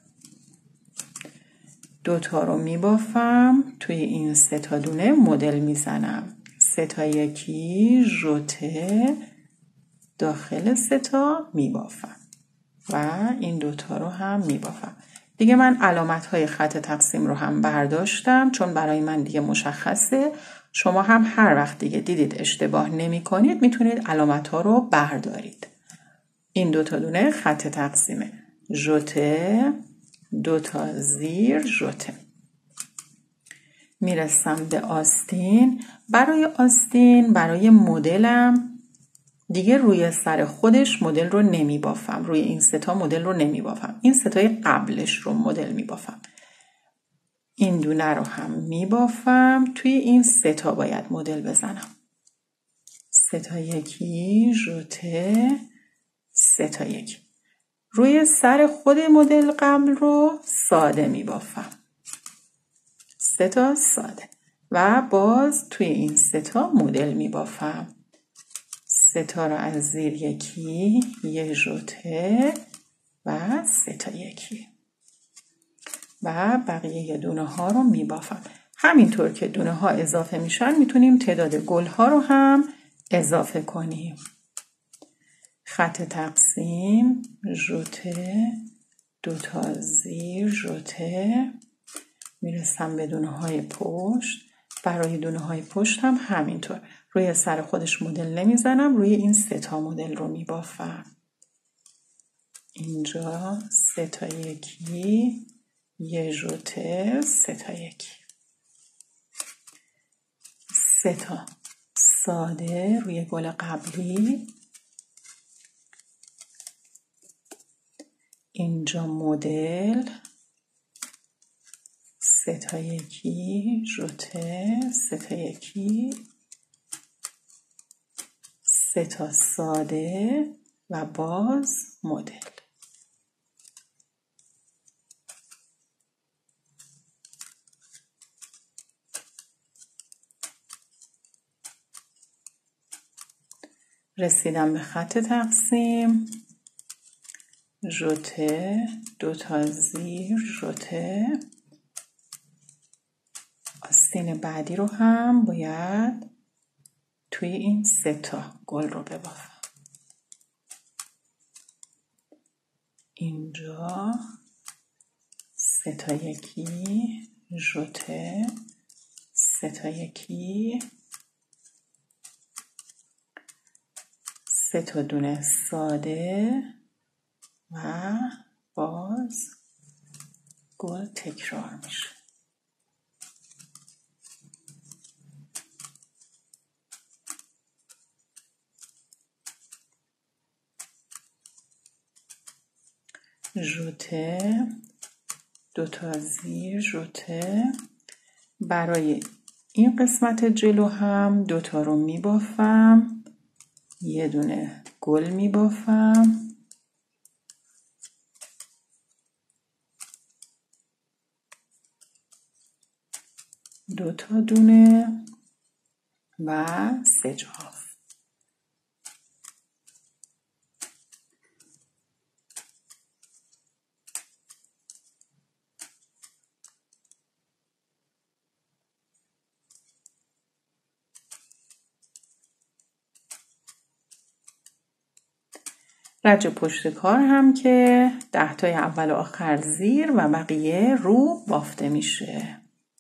2 تا رو میبافم، توی این 3 تا دونه مدل میزنم. 3 تا یکی ژوته داخل 3 تا میبافم و این 2 تا رو هم میبافم. دیگه من علامت های خط تقسیم رو هم برداشتم چون برای من دیگه مشخصه. شما هم هر وقت دیگه دیدید اشتباه نمی کنید میتونید علامت ها رو بردارید. این 2 تا دونه خط تقسیمه. ژوته، 2 تا زیر ژوته. میرسم به آستین. برای آستین، برای مدلم دیگه روی سر خودش مدل رو نمی بافم. روی این 3 تا مدل رو نمی بافم. این 3 تای قبلش رو مدل می بافم. این دونه رو هم می بافم. توی این 3 تا باید مدل بزنم. 3 تا یکی ژوته، 3 تا یکی. روی سر خود مدل قبل رو ساده می بافم. 3 تا ساده و باز توی این 3 تا مدل می بافم. 3 تا رو از زیر یکی، 1 ژوته و 3 تا یکی و بقیه دونه ها رو می بافم. همینطور که دونه ها اضافه میشن میتونیم تعداد گل ها رو هم اضافه کنیم. خط تقسیم، ژوته، 2 تا زیر ژوته. میرسم به دونه های پشت. برای دونه های پشت هم همینطور روی سر خودش مدل نمیزنم، روی این 3 تا مدل رو میبافم. اینجا 3 تا یکی، 1 ژوته، 3 تا یکی. 3 تا ساده روی گل قبلی. اینجا مدل 3 تا یکی ژوته، 3 تا یکی، 3 تا ساده و باز مدل. رسیدم به خط تقسیم. ژوته، 2 تا زیر ژوته. آستین بعدی رو هم باید توی این 3 تا گل رو ببافم. اینجا 3 تا یکی ژوته، 3 تا یکی، 3 تا دونه ساده و باز گل تکرار میشه. ژوته، 2 تا زیر ژوته. برای این قسمت جلو هم 2 تا رو میبافم، یه دونه گل میبافم، دو تا دونه و سجاف. رج پشت کار هم که 10 تای اول و آخر زیر و بقیه رو بافته میشه.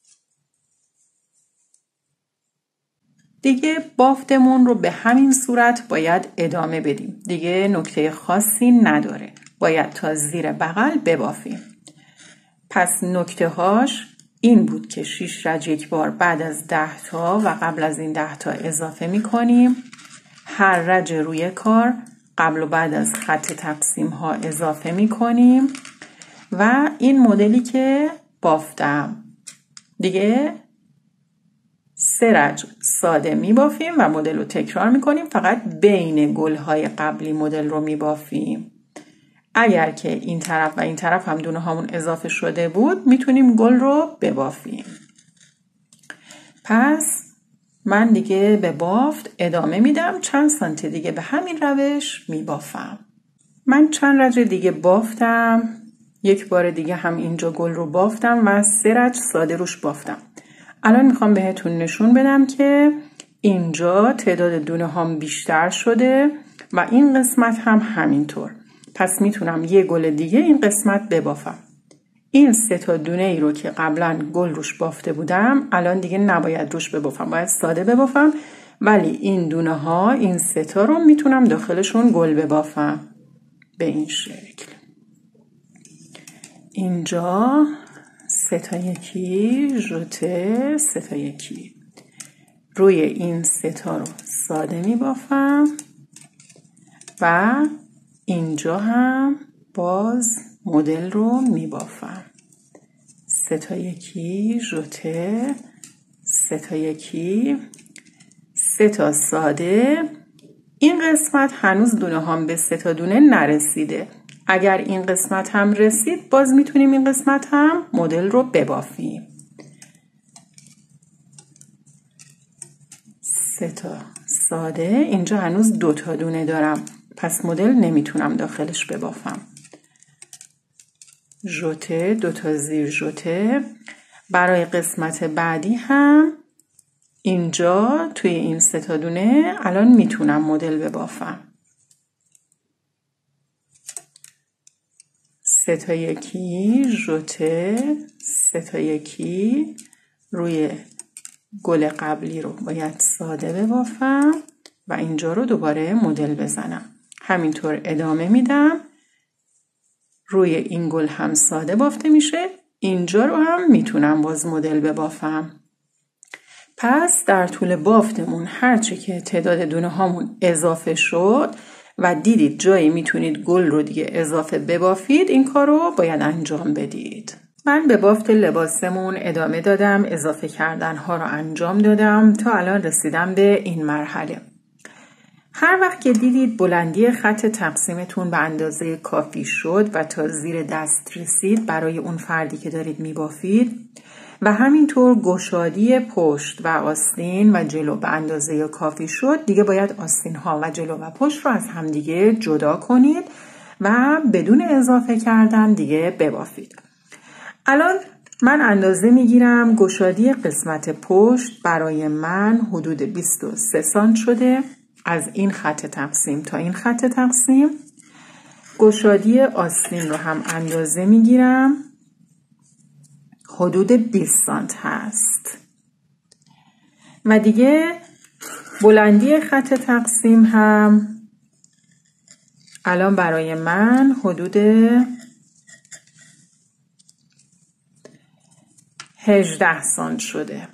دیگه بافتمون رو به همین صورت باید ادامه بدیم. دیگه نکته خاصی نداره. باید تا زیر بغل ببافیم. پس نکته هاش این بود که 6 رج یک بار بعد از 10 تا و قبل از این 10 تا اضافه میکنیم. هر رج روی کار قبل و بعد از خط تقسیم ها اضافه میکنیم و این مدلی که بافتم دیگه 3 رج ساده میبافیم و مدل رو تکرار میکنیم. فقط بین گلهای قبلی مدل رو میبافیم. اگر که این طرف و این طرف هم دونه هامون اضافه شده بود میتونیم گل رو ببافیم. پس من دیگه به بافت ادامه میدم. چند سانتی دیگه به همین روش میبافم. من چند رج دیگه بافتم. یک بار دیگه هم اینجا گل رو بافتم و 3 رج ساده روش بافتم. الان میخوام بهتون نشون بدم که اینجا تعداد دونه هام بیشتر شده و این قسمت هم همینطور. پس میتونم یه گل دیگه این قسمت ببافم. این 3 تا دونه ای رو که قبلا گل روش بافته بودم الان دیگه نباید روش ببافم، باید ساده ببافم. ولی این دونه ها، این 3 تا رو میتونم داخلشون گل ببافم به این شکل. اینجا 3 تا یکی ژوته، 3 تا یکی. روی این 3 تا رو ساده میبافم و اینجا هم باز مدل رو میبافم. 3 تا یکی ژوته، 3 تا یکی، 3 تا ساده. این قسمت هنوز دونه هم به 3 تا دونه نرسیده. اگر این قسمت هم رسید باز میتونیم این قسمت هم مدل رو ببافیم. 3 تا ساده. اینجا هنوز 2 تا دونه دارم پس مدل نمیتونم داخلش ببافم. ژوته، 2 تا زیر ژوته. برای قسمت بعدی هم اینجا توی این 3 تا دونه الان میتونم مدل ببافم. 3 تا یکی ژوته، 3 تا یکی. روی گل قبلی رو باید ساده ببافم و اینجا رو دوباره مدل بزنم. همینطور ادامه میدم. روی این گل هم ساده بافته میشه. اینجا رو هم میتونم باز مدل ببافم. پس در طول بافتمون هرچی که تعداد دونه هامون اضافه شد و دیدید جایی میتونید گل رو دیگه اضافه ببافید این کار رو باید انجام بدید. من به بافت لباسمون ادامه دادم. اضافه کردن ها رو انجام دادم تا الان رسیدم به این مرحله. هر وقت که دیدید بلندی خط تقسیمتون به اندازه کافی شد و تا زیر دست رسید برای اون فردی که دارید میبافید و همینطور گشادی پشت و آستین و جلو به اندازه کافی شد دیگه باید آستین ها و جلو و پشت رو از همدیگه جدا کنید و بدون اضافه کردن دیگه ببافید. الان من اندازه میگیرم گشادی قسمت پشت برای من حدود 23 سانت شده از این خط تقسیم تا این خط تقسیم. گشادی آستین رو هم اندازه میگیرم حدود 20 سانت هست و دیگه بلندی خط تقسیم هم الان برای من حدود 18 سانت شده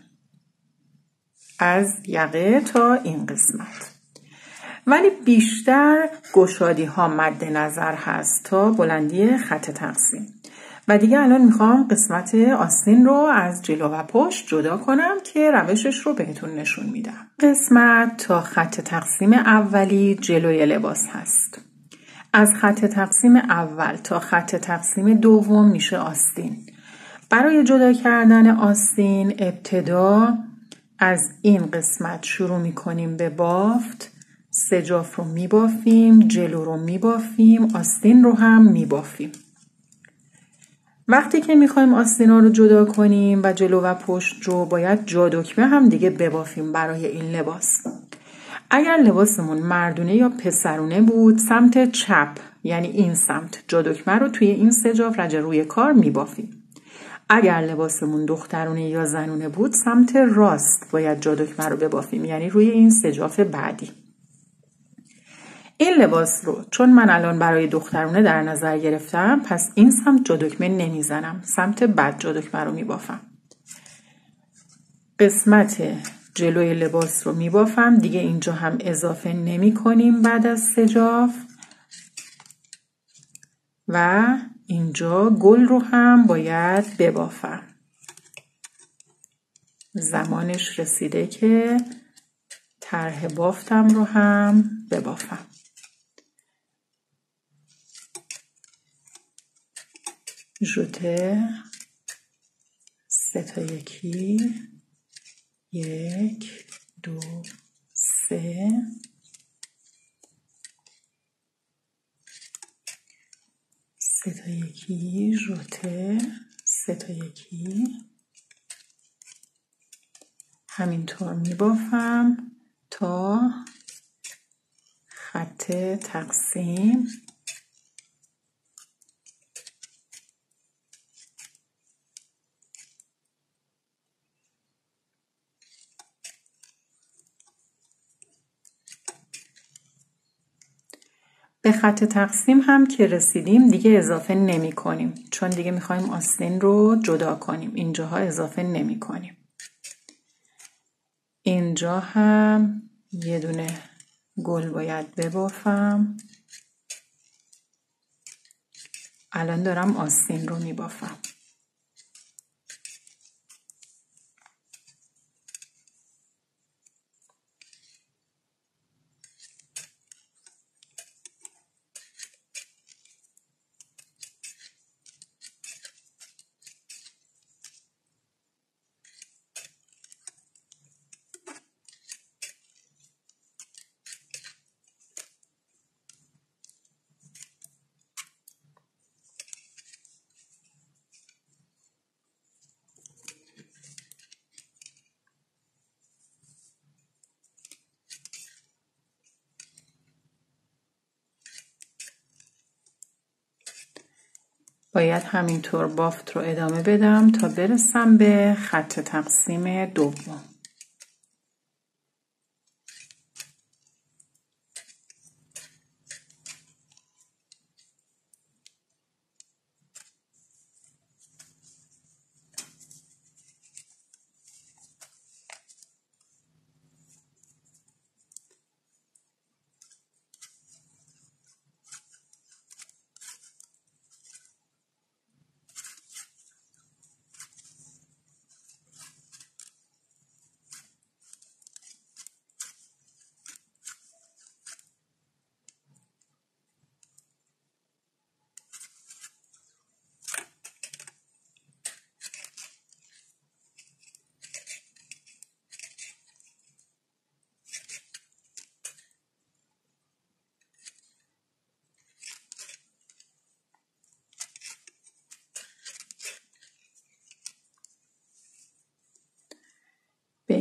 از یقه تا این قسمت، ولی بیشتر گشادی ها مد نظر هست تا بلندی خط تقسیم. و دیگه الان میخوام قسمت آستین رو از جلو و پشت جدا کنم که روشش رو بهتون نشون میدم. قسمت تا خط تقسیم اولی جلوی لباس هست. از خط تقسیم اول تا خط تقسیم دوم میشه آستین. برای جدا کردن آستین ابتدا از این قسمت شروع میکنیم به بافت. سجاف رو میبافیم، جلو رو میبافیم، آستین رو هم میبافیم. وقتی که میخوایم آستینا رو جدا کنیم و جلو و پشت رو باید جا دکمه هم دیگه ببافیم برای این لباس. اگر لباسمون مردونه یا پسرونه بود سمت چپ یعنی این سمت جا دکمه رو توی این سجاف رجع روی کار میبافیم. اگر لباسمون دخترونه یا زنونه بود سمت راست باید جا دکمه رو ببافیم یعنی روی این سجاف بعدی. این لباس رو چون من الان برای دخترونه در نظر گرفتم پس این سمت جا دکمه نمیزنم، سمت بعد جا دکمه رو میبافم. قسمت جلوی لباس رو میبافم دیگه، اینجا هم اضافه نمی کنیم بعد از سجاف و اینجا گل رو هم باید ببافم. زمانش رسیده که طرح بافتم رو هم ببافم. ژوته 3 تا 1 1 2 3 3 تا 1 ژوته 3 تا 1 همینطور میبافم تا خط تقسیم به خط تقسیم هم که رسیدیم دیگه اضافه نمی کنیم چون دیگه میخوایم آستین رو جدا کنیم. اینجاها اضافه نمی کنیم. اینجا هم یه دونه گل باید ببافم. الان دارم آستین رو میبافم. باید همینطور بافت رو ادامه بدم تا برسم به خط تقسیم دوم.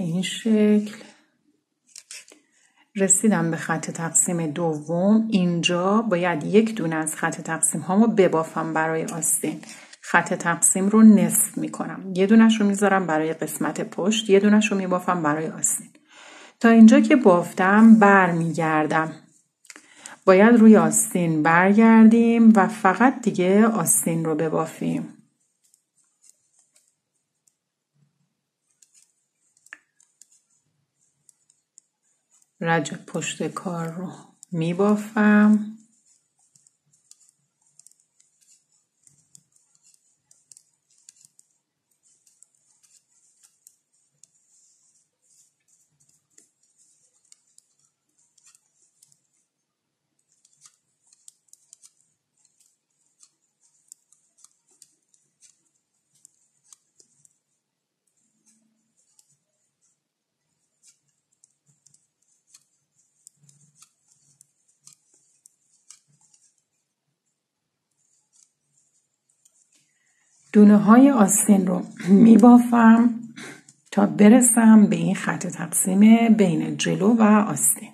این شکل رسیدم به خط تقسیم دوم. اینجا باید یک دونه از خط تقسیم هامو ببافم برای آستین. خط تقسیم رو نصف میکنم، یه دونش رو میذارم برای قسمت پشت، یه دونش رو میبافم برای آستین. تا اینجا که بافتم برمیگردم. باید روی آستین برگردیم و فقط دیگه آستین رو ببافیم. رج پشت کار رو میبافم. دونه های آستین رو میبافم تا برسم به این خط تقسیم بین جلو و آستین.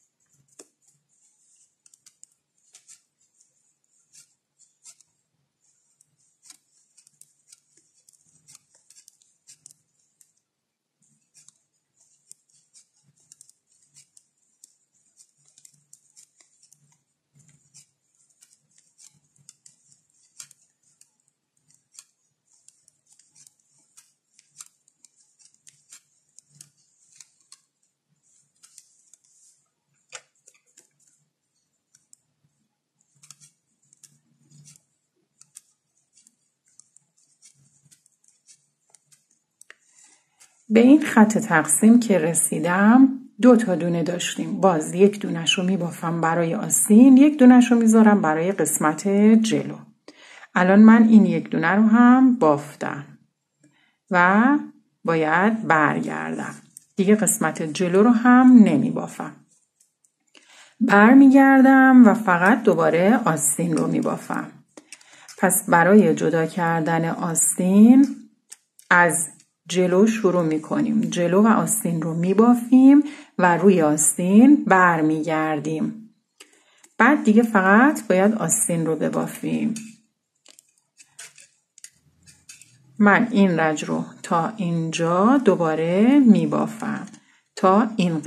به این خط تقسیم که رسیدم 2 تا دونه داشتیم. باز یک دونش رو میبافم برای آستین، یک دونش رو میذارم برای قسمت جلو. الان من این یک دونه رو هم بافتم و باید برگردم. دیگه قسمت جلو رو هم نمیبافم. برمیگردم و فقط دوباره آستین رو میبافم. پس برای جدا کردن آستین از جلو شروع میکنیم. جلو و آستین رو میبافیم و روی آستین برمیگردیم. بعد دیگه فقط باید آستین رو ببافیم. من این رج رو تا اینجا دوباره میبافم تا این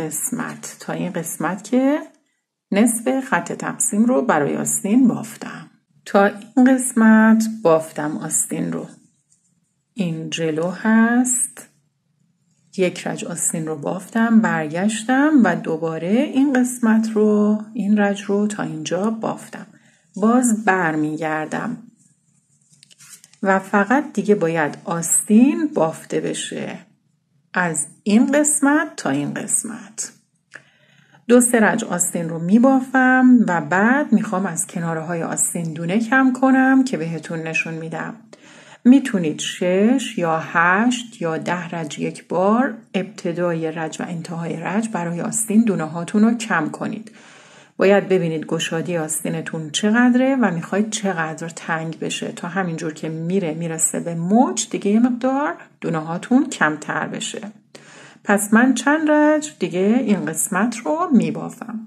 قسمت که نصف خط تقسیم رو برای آستین بافتم. تا این قسمت بافتم آستین رو. این جلو هست. یک رج آستین رو بافتم، برگشتم و دوباره این رج رو تا اینجا بافتم. باز برمیگردم و فقط دیگه باید آستین بافته بشه از این قسمت تا این قسمت. 2-3 رج آستین رو میبافم و بعد میخوام از کناره های آستین دونه کم کنم که بهتون نشون میدم. میتونید 6 یا 8 یا 10 رج یک بار ابتدای رج و انتهای رج برای آستین دونه هاتون رو کم کنید. باید ببینید گشادی آستینتون چقدره و میخواید چقدر تنگ بشه تا همینجور که میرسه به موج دیگه یه مقدار دونه هاتون کمتر بشه. پس من چند رج دیگه این قسمت رو میبافم.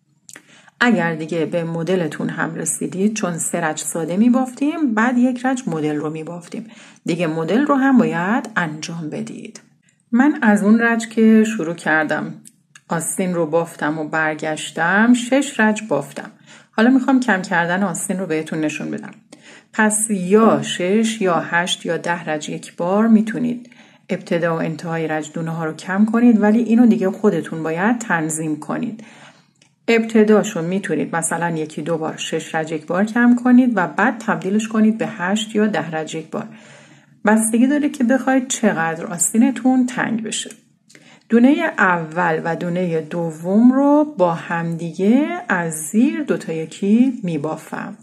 اگر دیگه به مدلتون هم رسیدید، چون 3 رج ساده میبافتیم بعد 1 رج مدل رو میبافتیم، دیگه مدل رو هم باید انجام بدید. من از اون رج که شروع کردم آستین رو بافتم و برگشتم 6 رج بافتم. حالا میخوام کم کردن آستین رو بهتون نشون بدم. پس یا 6 یا 8 یا 10 رج یک بار میتونید ابتدا و انتهای رج دونه ها رو کم کنید، ولی اینو دیگه خودتون باید تنظیم کنید. ابتداشو میتونید مثلا 1-2 بار 6 رج یک بار کم کنید و بعد تبدیلش کنید به 8 یا 10 رج یک بار. بستگی داره که بخواید چقدر آستینتون تنگ بشه. دونه اول و دونه دوم رو با همدیگه از زیر 2 تا 1 میبافم.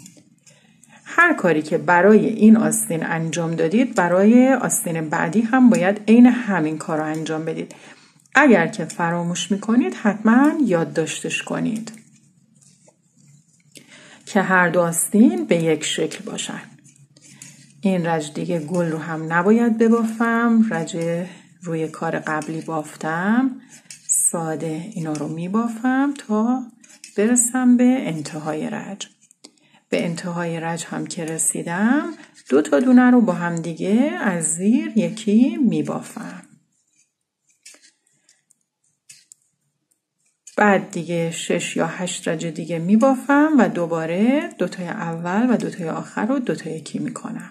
هر کاری که برای این آستین انجام دادید برای آستین بعدی هم باید عین همین کار رو انجام بدید. اگر که فراموش میکنید حتما یادداشتش کنید که هر دو آستین به یک شکل باشن. این رج دیگه گل رو هم نباید ببافم، رج روی کار قبلی بافتم ساده اینا رو میبافم تا برسم به انتهای رج. به انتهای رج هم که رسیدم 2 تا دونه رو با هم دیگه از زیر یکی میبافم. بعد دیگه 6 یا 8 رج دیگه میبافم و دوباره 2 تای اول و 2 تای آخر رو 2 تا یکی میکنم.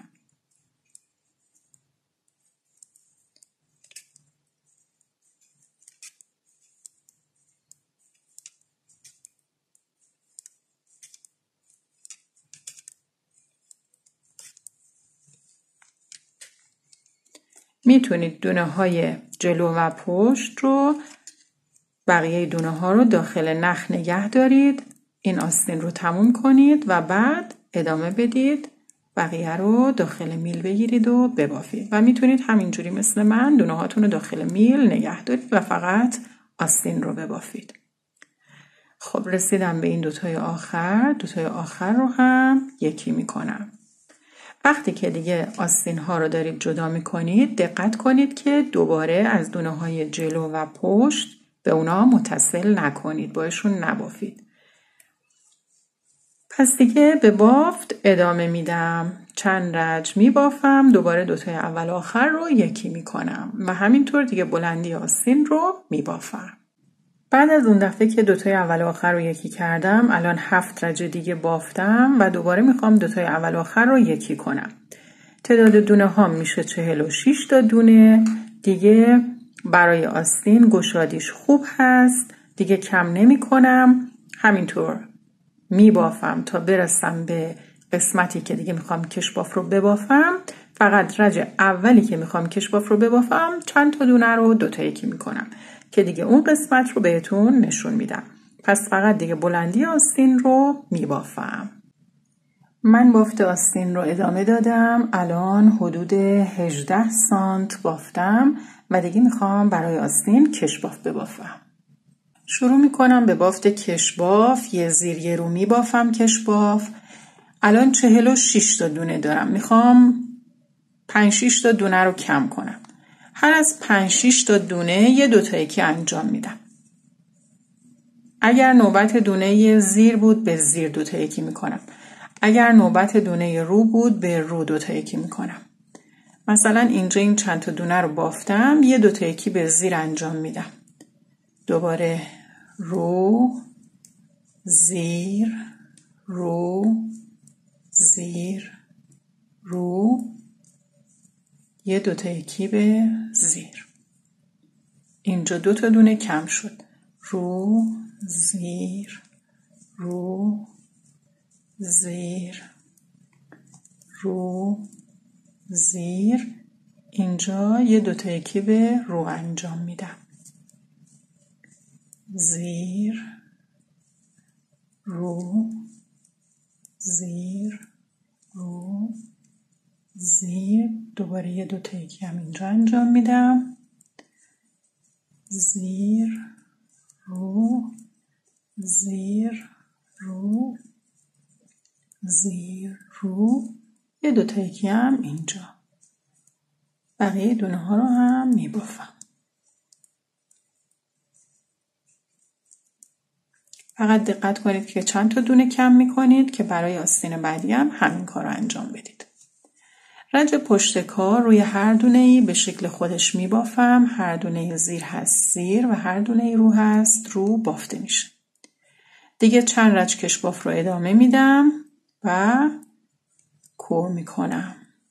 میتونید دونه های جلو و پشت رو بقیه دونه ها رو داخل نخ نگه دارید. این آستین رو تموم کنید و بعد ادامه بدید. بقیه رو داخل میل بگیرید و ببافید و میتونید همینجوری مثل من دونه هاتون رو داخل میل نگه دارید و فقط آستین رو ببافید. خب رسیدم به این 2 تای آخر. 2 تای آخر رو هم یکی میکنم. وقتی که دیگه آستین ها رو دارید جدا میکنید دقت کنید که دوباره از دونه های جلو و پشت به اونا متصل نکنید، باشون نبافید. پس دیگه به بافت ادامه میدم. چند رج میبافم، دوباره 2 تای اول آخر رو یکی میکنم و همینطور دیگه بلندی آستین رو میبافم. بعد از اون دفعه که 2 تای اول آخر رو یکی کردم الان 7 رج دیگه بافتم و دوباره میخوام 2 تای اول آخر رو یکی کنم. تعداد دونه ها میشه 46 تا دونه. دیگه برای آستین گشادیش خوب هست، دیگه کم نمی کنم. همینطور میبافم تا برسم به قسمتی که دیگه میخوام کشباف رو ببافم. فقط رج اولی که میخوام کشباف رو ببافم چند تا دونه رو 2 تا یکی میکنم که دیگه اون قسمت رو بهتون نشون میدم. پس فقط دیگه بلندی آستین رو میبافم. من بافت آستین رو ادامه دادم. الان حدود 18 سانت بافتم و دیگه میخوام برای آستین کشباف ببافم. شروع میکنم به بافت کشباف. یه زیر یه رو میبافم کشباف. الان 46 تا دونه دارم. میخوام 5-6 تا دونه رو کم کنم. هر از 5-6 تا دونه یه 2 تا یکی انجام میدم. اگر نوبت دونه زیر بود به زیر 2 تا یکی میکنم. اگر نوبت دونه رو بود به رو 2 تا یکی میکنم. مثلا اینجا این چند تا دونه رو بافتم، یه 2 تا یکی به زیر انجام میدم. دوباره رو، زیر، رو، زیر، رو، یه 2 تا یکی به زیر. اینجا 2 تا دونه کم شد. رو، زیر، رو، زیر، رو، زیر. اینجا یه 2 تا یکی به رو انجام میدم. زیر، رو، زیر، رو، زیر. دوباره یه 2 تا یکی هم اینجا انجام میدم. زیر، رو، زیر، رو، زیر، رو. یه 2 تا یکی هم اینجا. بقیه دونه ها رو هم میبافم. فقط دقت کنید که چند تا دونه کم میکنید که برای آستین بعدی هم همین کار رو انجام بدید. رنج پشت کار روی هر دونه ای به شکل خودش میبافم. هر دونه زیر هست زیر و هر دونه رو هست رو بافته میشه. دیگه چند رج کشباف رو ادامه میدم و کور میکنم.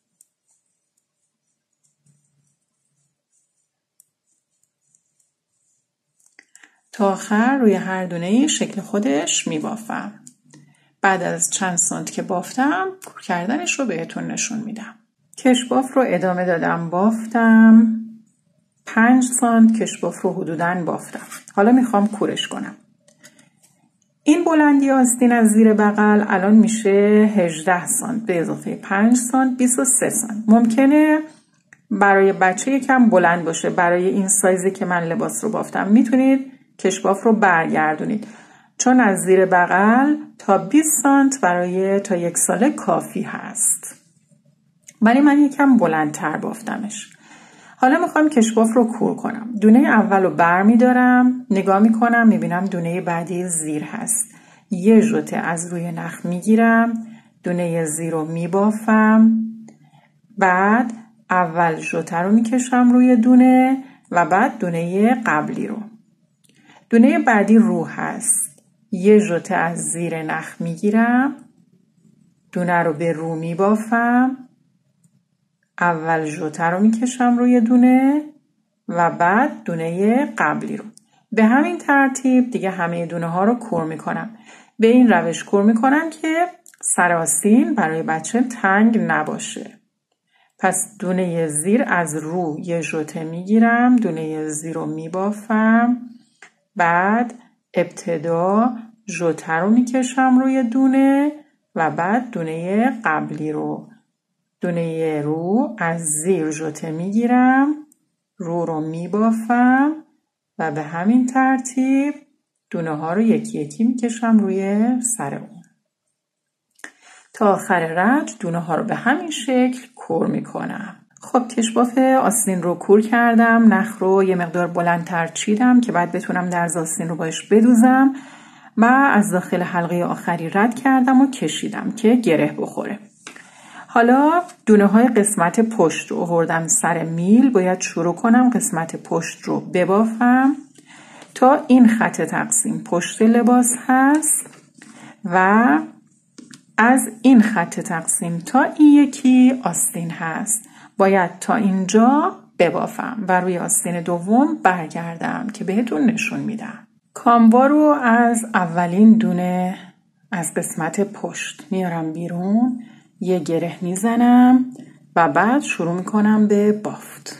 تا آخر روی هر دونه ای شکل خودش میبافم. بعد از چند سانت که بافتم کور کردنش رو بهتون نشون میدم. کشباف رو ادامه دادم بافتم. 5 سانت کشباف رو حدوداً بافتم. حالا میخوام کورش کنم. این بلندی آستین از زیر بغل الان میشه 18 سانت به اضافه 5 سانت 23 سانت. ممکنه برای بچه یکم بلند باشه. برای این سایزی که من لباس رو بافتم میتونید کشباف رو برگردونید، چون از زیر بغل تا 20 سانت برای تا 1 ساله کافی هست. ولی من یکم بلندتر بافتمش. حالا میخوام کشباف رو کور کنم. دونه اول رو بر میدارم، نگاه میکنم، میبینم دونه بعدی زیر هست. یه ژوته از روی نخ میگیرم، دونه زیر رو میبافم، بعد اول ژوته رو میکشم روی دونه و بعد دونه قبلی رو. دونه بعدی رو هست، یه ژوته از زیر نخ میگیرم، دونه رو به رو میبافم، اول ژوته رو میکشم روی دونه و بعد دونه قبلی رو. به همین ترتیب دیگه همه دونه ها رو کور میکنم. به این روش کور میکنم که سر آستین برای بچه تنگ نباشه. پس دونه زیر از رو یه ژوته میگیرم، دونه زیر رو میبافم، بعد ابتدا ژوته رو میکشم روی دونه و بعد دونه قبلی رو. دونه رو از زیر ژوته میگیرم، رو میبافم و به همین ترتیب دونه ها رو یکی یکی میکشم روی سر اون. تا آخر رنج دونه ها رو به همین شکل کور میکنم. خب کشباف آستین رو کور کردم، نخ رو یه مقدار بلندتر چیدم که بعد بتونم درز آستین رو باش بدوزم و از داخل حلقه آخری رد کردم و کشیدم که گره بخوره. حالا دونه های قسمت پشت رو آوردم سر میل. باید شروع کنم قسمت پشت رو ببافم تا این خط تقسیم پشت لباس هست و از این خط تقسیم تا این یکی آستین هست. باید تا اینجا ببافم و روی آستین دوم برگردم که بهتون نشون میدم. کاموا رو از اولین دونه از قسمت پشت میارم بیرون، یه گره میزنم و بعد شروع میکنم به بافت.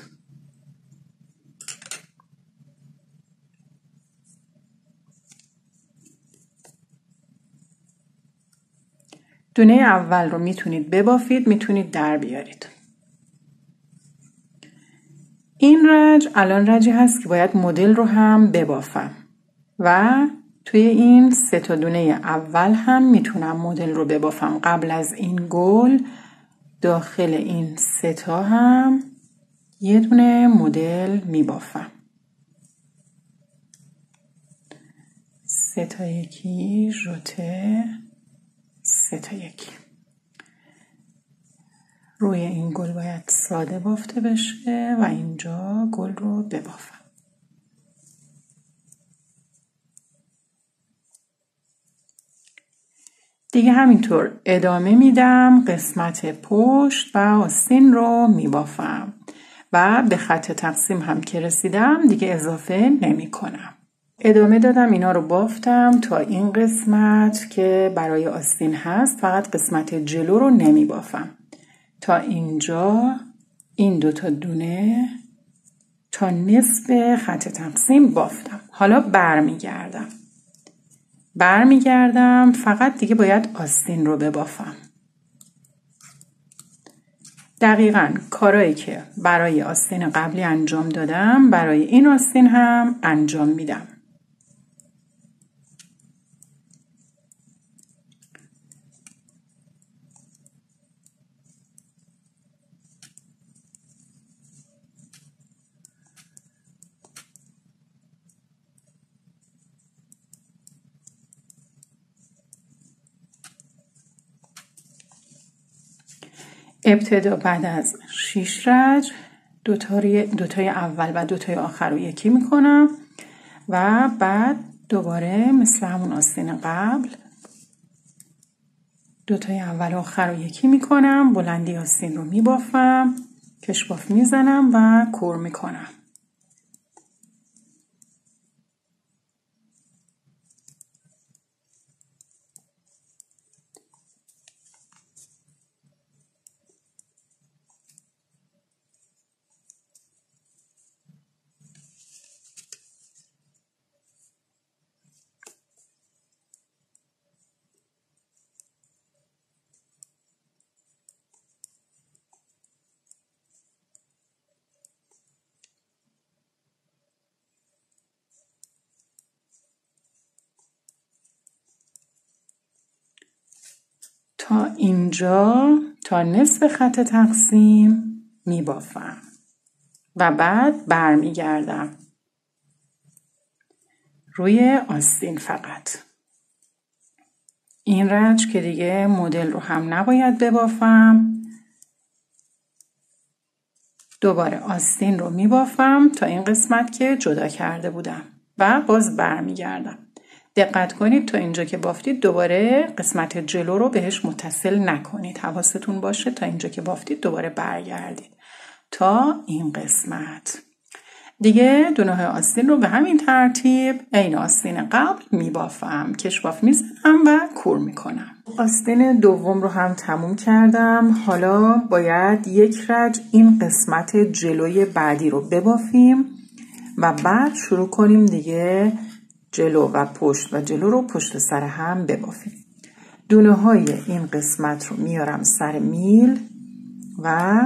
دونه اول رو میتونید ببافید، میتونید در بیارید. این رنج الان رنجی هست که باید مدل رو هم ببافم و توی این 3 تا دونه اول هم میتونم مدل رو ببافم. قبل از این گل داخل این 3 تا هم یه دونه مدل میبافم. 3 تا یکی ژوته، 3 تا یکی. روی این گل باید ساده بافته بشه و اینجا گل رو ببافم. دیگه همینطور ادامه میدم، قسمت پشت و آستین رو میبافم و به خط تقسیم هم که رسیدم دیگه اضافه نمی کنم. ادامه دادم، اینا رو بافتم تا این قسمت که برای آستین هست. فقط قسمت جلو رو نمی بافم. تا اینجا این 2 تا دونه تا نصف خط تقسیم بافتم. حالا برمیگردم فقط دیگه باید آستین رو ببافم. دقیقاً کارایی که برای آستین قبلی انجام دادم برای این آستین هم انجام میدم. ابتدا بعد از 6 رنج دوتای اول و دوتای آخر رو یکی میکنم و بعد دوباره مثل همون آستین قبل دوتای اول و آخر رو یکی میکنم، بلندی آستین رو میبافم، کشباف میزنم و کور میکنم. تا اینجا تا نصف خط تقسیم میبافم. و بعد برمیگردم روی آستین. فقط این رنج که دیگه مدل رو هم نباید ببافم. دوباره آستین رو میبافم تا این قسمت که جدا کرده بودم و باز برمیگردم. دقت کنید تا اینجا که بافتید دوباره قسمت جلو رو بهش متصل نکنید. حواستون باشه تا اینجا که بافتید دوباره برگردید تا این قسمت. دیگه دونه های آستین رو به همین ترتیب عین آستین قبل میبافم. کشباف میزنم و کور میکنم. آستین دوم رو هم تموم کردم. حالا باید یک رج این قسمت جلوی بعدی رو ببافیم و بعد شروع کنیم دیگه جلو و پشت و جلو رو پشت سر هم ببافیم. دونه های این قسمت رو میارم سر میل و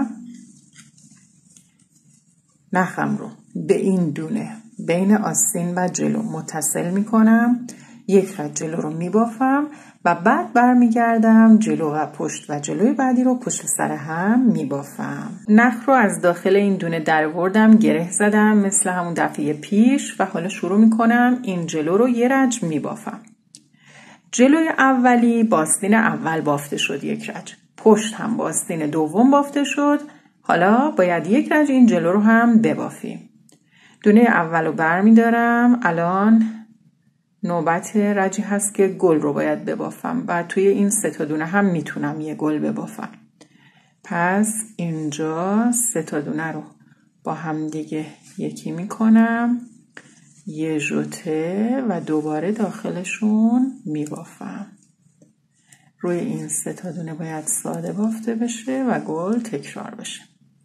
نخم رو به این دونه بین آستین و جلو متصل میکنم. یک رد جلو رو میبافم و بعد برمیگردم جلو و پشت و جلوی بعدی رو پشت سر هم میبافم. نخ رو از داخل این دونه درآوردم، گره زدم مثل همون دفعه پیش و حالا شروع میکنم این جلو رو یه رج میبافم. جلوی اولی با آستین اول بافته شد یک رج، پشت هم با آستین دوم بافته شد. حالا باید یک رج این جلو رو هم ببافیم. دونه اول رو برمیدارم. الان نوبت رجی هست که گل رو باید ببافم و توی این 3 تا دونه هم میتونم یه گل ببافم. پس اینجا 3 تا دونه رو با هم دیگه یکی میکنم، یه ژوته و دوباره داخلشون میبافم. روی این 3 تا دونه باید ساده بافته بشه و گل تکرار بشه.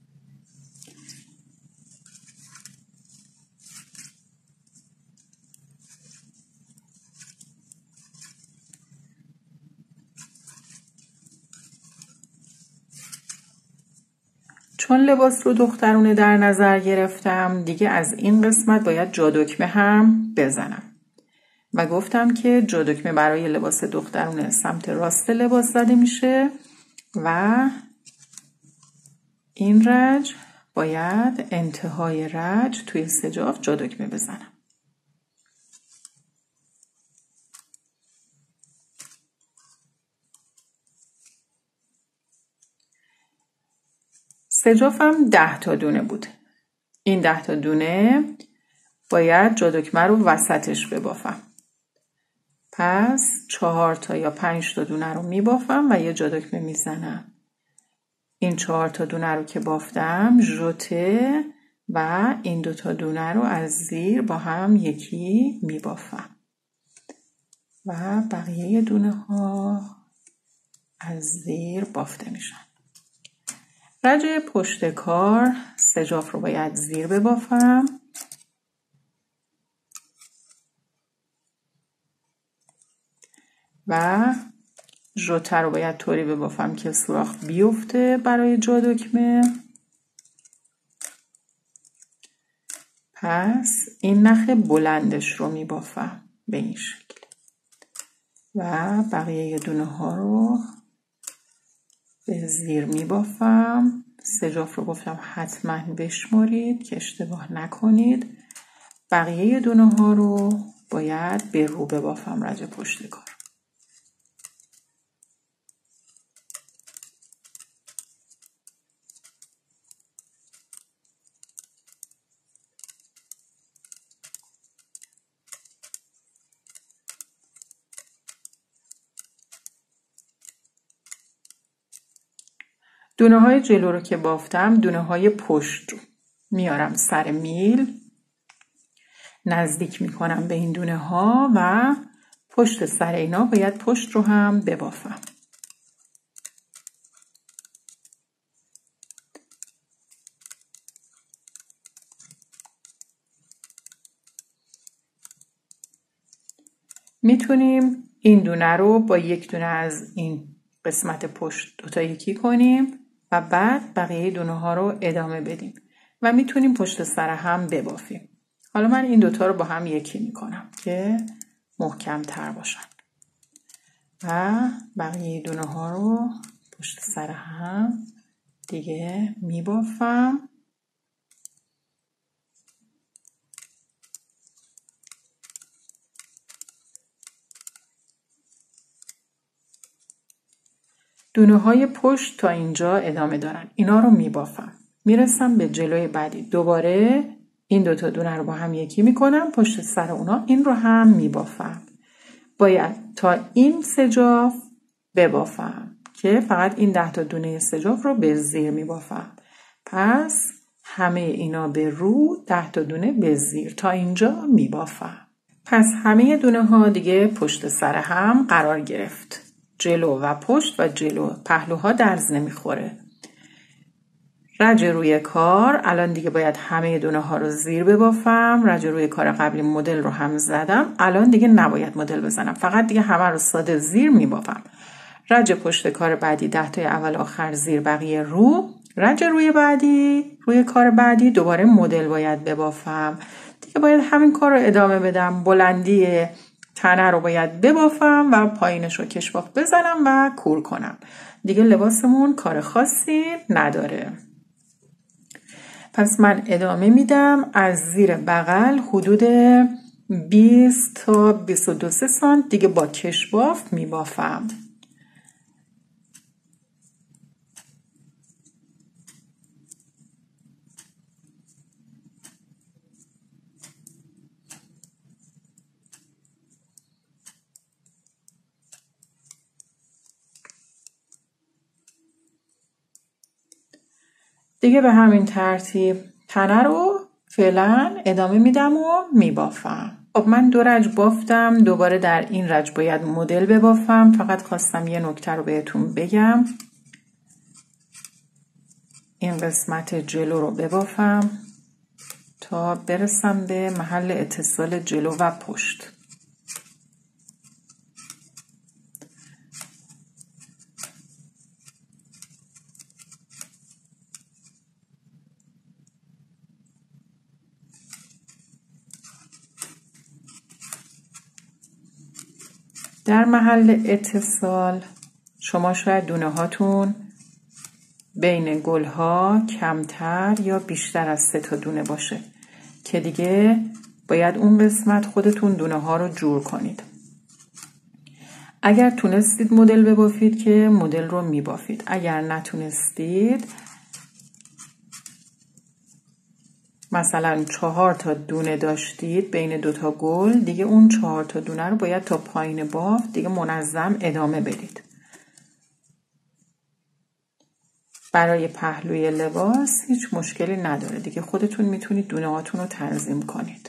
چون لباس رو دخترونه در نظر گرفتم دیگه از این قسمت باید جادکمه هم بزنم و گفتم که جادکمه برای لباس دخترونه سمت راست لباس زده میشه و این رج باید انتهای رج توی سجاف جادکمه بزنم. سجافم 10 تا دونه بود. این 10 تا دونه باید جادکمه رو وسطش ببافم. پس 4 تا یا 5 تا دونه رو میبافم و یه جادکمه میزنم. این 4 تا دونه رو که بافتم ژوته و این 2 تا دونه رو از زیر با هم یکی میبافم و بقیه دونه ها از زیر بافته میشن. رج پشت کار سجاف رو باید زیر ببافم و ژوته رو باید طوری ببافم که سوراخ بیفته برای جادکمه. پس این نخ بلندش رو میبافم به این شکل و بقیه دونه ها رو به زیر میبافم. سجاف رو گفتم حتما بشمارید که اشتباه نکنید. بقیه دونه ها رو باید به رو ببافم رج پشت کار. دونه های جلو رو که بافتم دونه های پشت رو میارم سر میل، نزدیک میکنم به این دونه ها و پشت سر اینا باید پشت رو هم ببافم. میتونیم این دونه رو با یک دونه از این قسمت پشت دوتا یکی کنیم و بعد بقیه دونه ها رو ادامه بدیم و میتونیم پشت سر هم ببافیم. حالا من این دوتا رو با هم یکی میکنم که محکم تر باشن و بقیه دونه ها رو پشت سر هم دیگه میبافم دونه های پشت تا اینجا ادامه دارن. اینا رو میبافم. میرسم به جلوی بعدی. دوباره این دوتا دونه رو با هم یکی میکنم. پشت سر اونا این رو هم میبافم. باید تا این سجاف ببافم که فقط این 10 تا دونه سجاف رو به زیر میبافم. پس همه اینا به رو، 10 تا دونه به زیر تا اینجا میبافم. پس همه دونه ها دیگه پشت سر هم قرار گرفت. جلو و پشت و جلو پهلوها درز نمیخوره. رج روی کار. الان دیگه باید همه دونه ها رو زیر ببافم. رج روی کار قبلی مدل رو هم زدم. الان دیگه نباید مدل بزنم. فقط دیگه همه رو ساده زیر میبافم. رج پشت کار بعدی 10 تای اول آخر زیر، بقیه رو. رج روی کار بعدی دوباره مدل باید ببافم. دیگه باید همین کار رو ادامه بدم. بلندی تنه رو باید ببافم و پایینش رو کشباف بزنم و کور کنم. دیگه لباسمون کار خاصی نداره. پس من ادامه میدم. از زیر بغل حدود 20 تا 22 سانت دیگه با کشباف میبافم. دیگه به همین ترتیب تنه رو فعلا ادامه میدم و میبافم. خب من 2 رج بافتم. دوباره در این رج باید مدل ببافم. فقط خواستم یه نکته رو بهتون بگم. این قسمت جلو رو ببافم تا برسم به محل اتصال جلو و پشت. در محل اتصال شما شاید دونه هاتون بین گل ها کمتر یا بیشتر از 3 تا دونه باشه که دیگه باید اون قسمت خودتون دونه ها رو جور کنید. اگر تونستید مدل ببافید که مدل رو میبافید. اگر نتونستید مثلا 4 تا دونه داشتید بین 2 تا گل، دیگه اون 4 تا دونه رو باید تا پایین بافت دیگه منظم ادامه بدید. برای پهلوی لباس هیچ مشکلی نداره. دیگه خودتون میتونید دونه هاتون رو تنظیم کنید.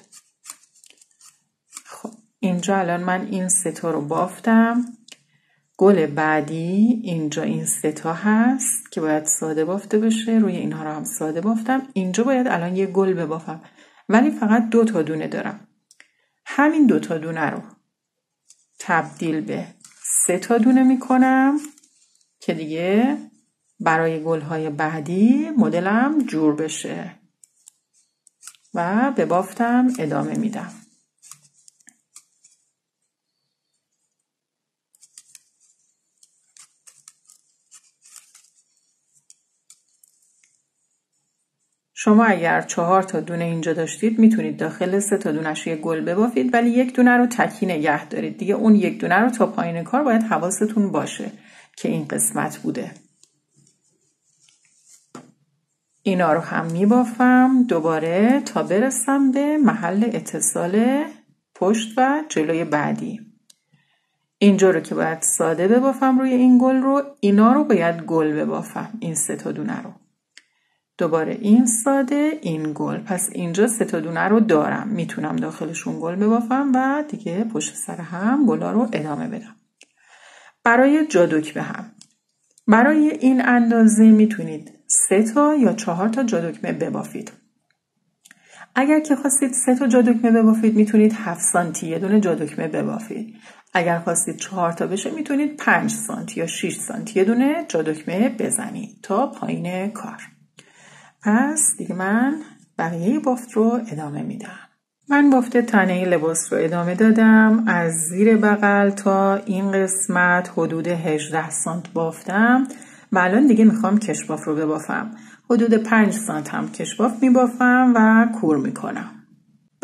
خب اینجا الان من این 3 تا رو بافتم. گل بعدی اینجا این 3 تا هست که باید ساده بافته بشه. روی اینها رو هم ساده بافتم. اینجا باید الان یه گل ببافم ولی فقط 2 تا دونه دارم. همین 2 تا دونه رو تبدیل به 3 تا دونه میکنم که دیگه برای گل‌های بعدی مدلم جور بشه و به بافتم ادامه میدم. شما اگر 4 تا دونه اینجا داشتید میتونید داخل 3 تا دونش یه گل ببافید ولی 1 دونه رو تکی نگه دارید. دیگه اون 1 دونه رو تا پایین کار باید حواستون باشه که این قسمت بوده. اینا رو هم میبافم دوباره تا برسم به محل اتصال پشت و جلوی بعدی. اینجا رو که باید ساده ببافم روی این گل رو، اینا رو باید گل ببافم. این 3 تا دونه رو دوباره این ساده این گل. پس اینجا 3 تا دونه رو دارم، میتونم داخلشون گل ببافم و دیگه پشت سر هم گلا رو ادامه بدم. برای جادوک به هم، برای این اندازه میتونید 3 تا یا 4 تا جادوکمه ببافید. اگر که خواستید 3 تا جادوکمه ببافید میتونید 7 سانتی یه دونه جادوکمه ببافید. اگر خواستید 4 تا بشه میتونید 5 سانتی یا 6 سانتی یه دونه جادوکمه بزنید تا پایین کار. پس دیگه من بقیه بافت رو ادامه میدم. من بافت تنه لباس رو ادامه دادم. از زیر بغل تا این قسمت حدود 18 سانت بافتم و الان دیگه میخوام کشباف رو ببافم. حدود 5 سانت هم کشباف میبافم و کور میکنم.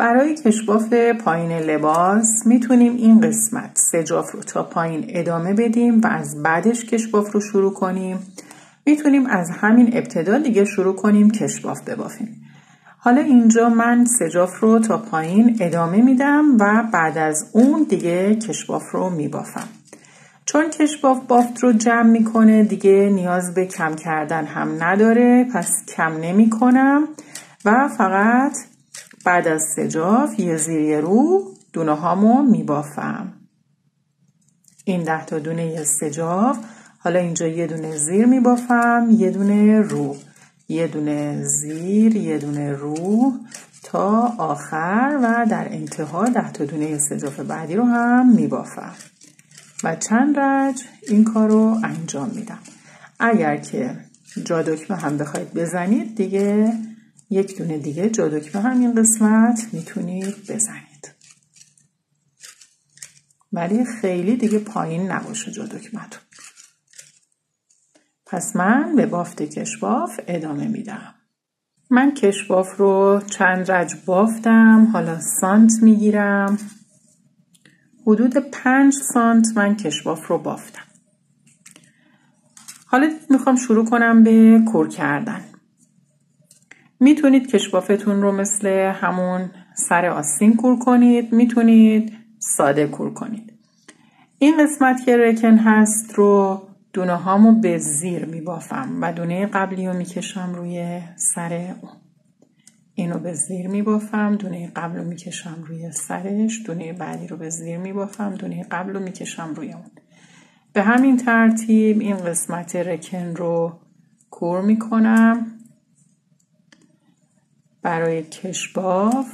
برای کشباف پایین لباس میتونیم این قسمت سجاف رو تا پایین ادامه بدیم و از بعدش کشباف رو شروع کنیم. میتونیم از همین ابتدا دیگه شروع کنیم کشباف ببافیم. حالا اینجا من سجاف رو تا پایین ادامه میدم و بعد از اون دیگه کشباف رو میبافم. چون کشباف بافت رو جمع میکنه دیگه نیاز به کم کردن هم نداره، پس کم نمی کنم و فقط بعد از سجاف یه زیر یه رو دونه هامو میبافم. این 10 تا دونه سجاف. حالا اینجا یه دونه زیر میبافم، یه دونه رو، یه دونه زیر، یه دونه رو تا آخر و در انتها 10 تا دونه سجاف بعدی رو هم میبافم و چند رج این کار رو انجام میدم. اگر که جا دکمه هم بخواید بزنید دیگه یک دونه دیگه جا دکمه هم این قسمت میتونید بزنید، ولی خیلی دیگه پایین نباشه جا دکمه‌تون. پس من به بافت کشباف ادامه میدم. من کشباف رو چند رج بافتم. حالا سانت میگیرم. حدود 5 سانت من کشباف رو بافتم. حالا میخوام شروع کنم به کور کردن. میتونید کشبافتون رو مثل همون سر آستین کور کنید، میتونید ساده کور کنید. این قسمت که رکن هست رو دونه هامو به زیر میبافم و دونه قبلی رو میکشم روی سر اون. اینو به زیر میبافم، دونه قبل رو میکشم روی سرش، دونه بعدی رو به زیر میبافم، دونه قبل رو میکشم روی اون. به همین ترتیب این قسمت رکن رو کور میکنم. برای کشباف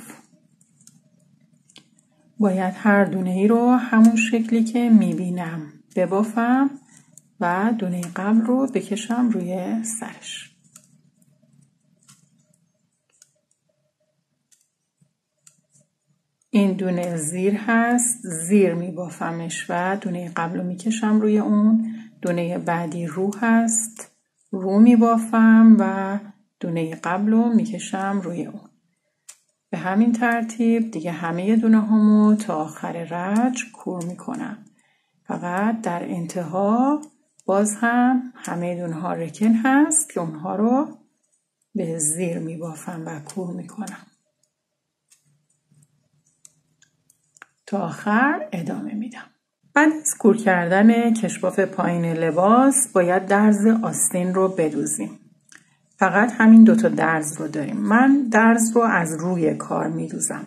باید هر دونه ای رو همون شکلی که میبینم ببافم و دونه قبل رو بکشم روی سرش. این دونه زیر هست، زیر میبافمش و دونه قبل رو میکشم روی اون. دونه بعدی رو هست، رو میبافم و دونه قبل رو میکشم روی اون. به همین ترتیب دیگه همه دونه همو تا آخر رج کور میکنم. فقط در انتها باز هم همه دونه ها رکن هست که اونها رو به زیر میبافم و کور میکنم. تا آخر ادامه میدم. بعد از کور کردن کشباف پایین لباس باید درز آستین رو بدوزیم. فقط همین 2 تا درز رو داریم. من درز رو از روی کار میدوزم.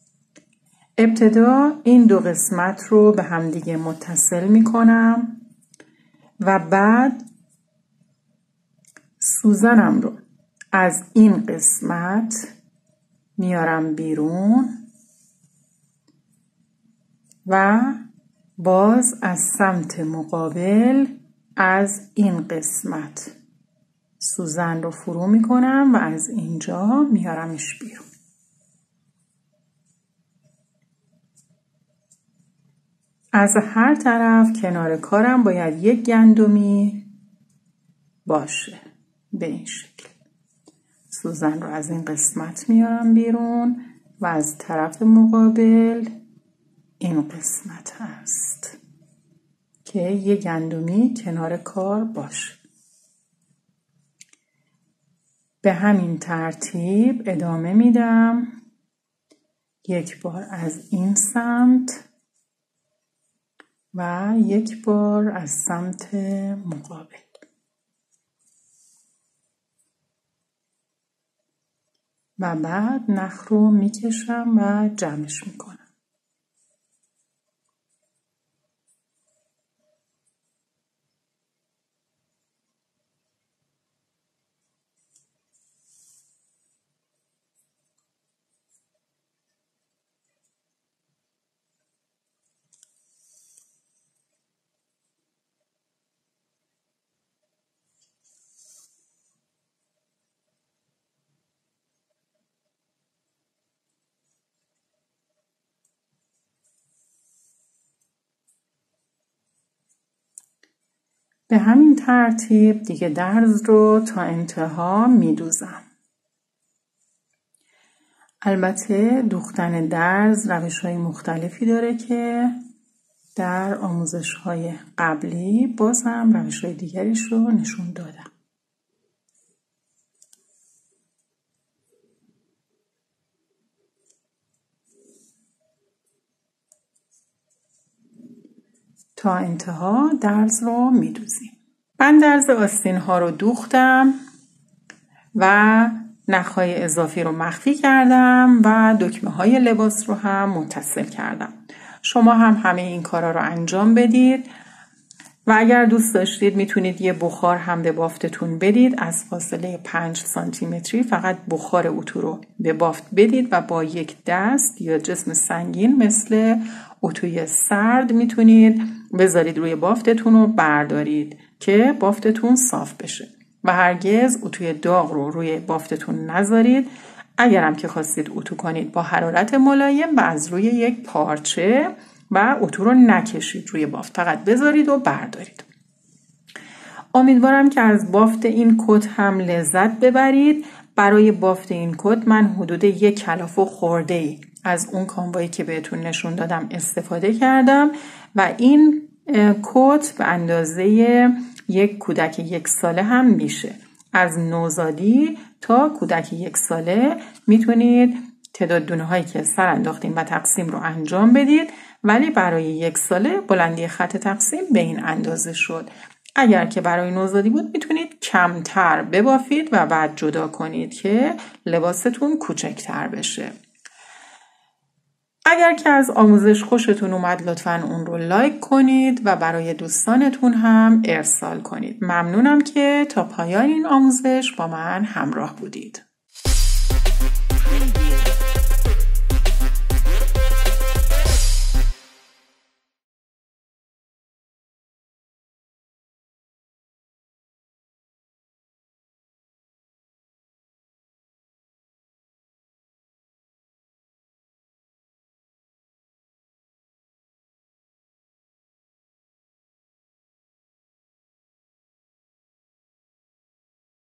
ابتدا این 2 قسمت رو به همدیگه متصل میکنم و بعد سوزنم رو از این قسمت میارم بیرون و باز از سمت مقابل از این قسمت سوزن رو فرو میکنم و از اینجا میارمش بیرون. از هر طرف کنار کارم باید یک گندمی باشه به این شکل. سوزن رو از این قسمت میارم بیرون و از طرف مقابل این قسمت هست که یک گندمی کنار کار باشه. به همین ترتیب ادامه میدم. یک بار از این سمت و یک بار از سمت مقابل. و بعد نخ رو میکشم و جمعش میکنم. به همین ترتیب دیگه درز رو تا انتها میدوزم. البته دوختن درز روش‌های مختلفی داره که در آموزش‌های قبلی باز هم روش‌های دیگریش رو نشون دادم. تا انتها درز رو میدوزیم. من درز آستین ها رو دوختم و نخهای اضافی رو مخفی کردم و دکمه های لباس رو هم متصل کردم. شما هم همه این کارا رو انجام بدید و اگر دوست داشتید میتونید یه بخار هم به بافتتون بدید. از فاصله 5 سانتی متری فقط بخار اتو رو به بافت بدید و با یک دست یا جسم سنگین مثل اتوی سرد میتونید بذارید روی بافتتون رو بردارید که بافتتون صاف بشه و هرگز اتوی داغ رو روی بافتتون نذارید. اگرم که خواستید اتو کنید با حرارت ملایم و از روی یک پارچه و اتو رو نکشید روی بافت، فقط بذارید و بردارید. امیدوارم که از بافت این کت هم لذت ببرید. برای بافت این کت من حدود 1 کلافه خورده‌ای از اون کاموایی که بهتون نشون دادم استفاده کردم و این کت به اندازه یک کودک 1 ساله هم میشه. از نوزادی تا کودک 1 ساله میتونید تعداد دونه هایی که سر انداختیم و تقسیم رو انجام بدید، ولی برای 1 ساله بلندی خط تقسیم به این اندازه شد. اگر که برای نوزادی بود میتونید کمتر ببافید و بعد جدا کنید که لباستون کوچکتر بشه. اگر که از آموزش خوشتون اومد لطفاً اون رو لایک کنید و برای دوستانتون هم ارسال کنید. ممنونم که تا پایان این آموزش با من همراه بودید.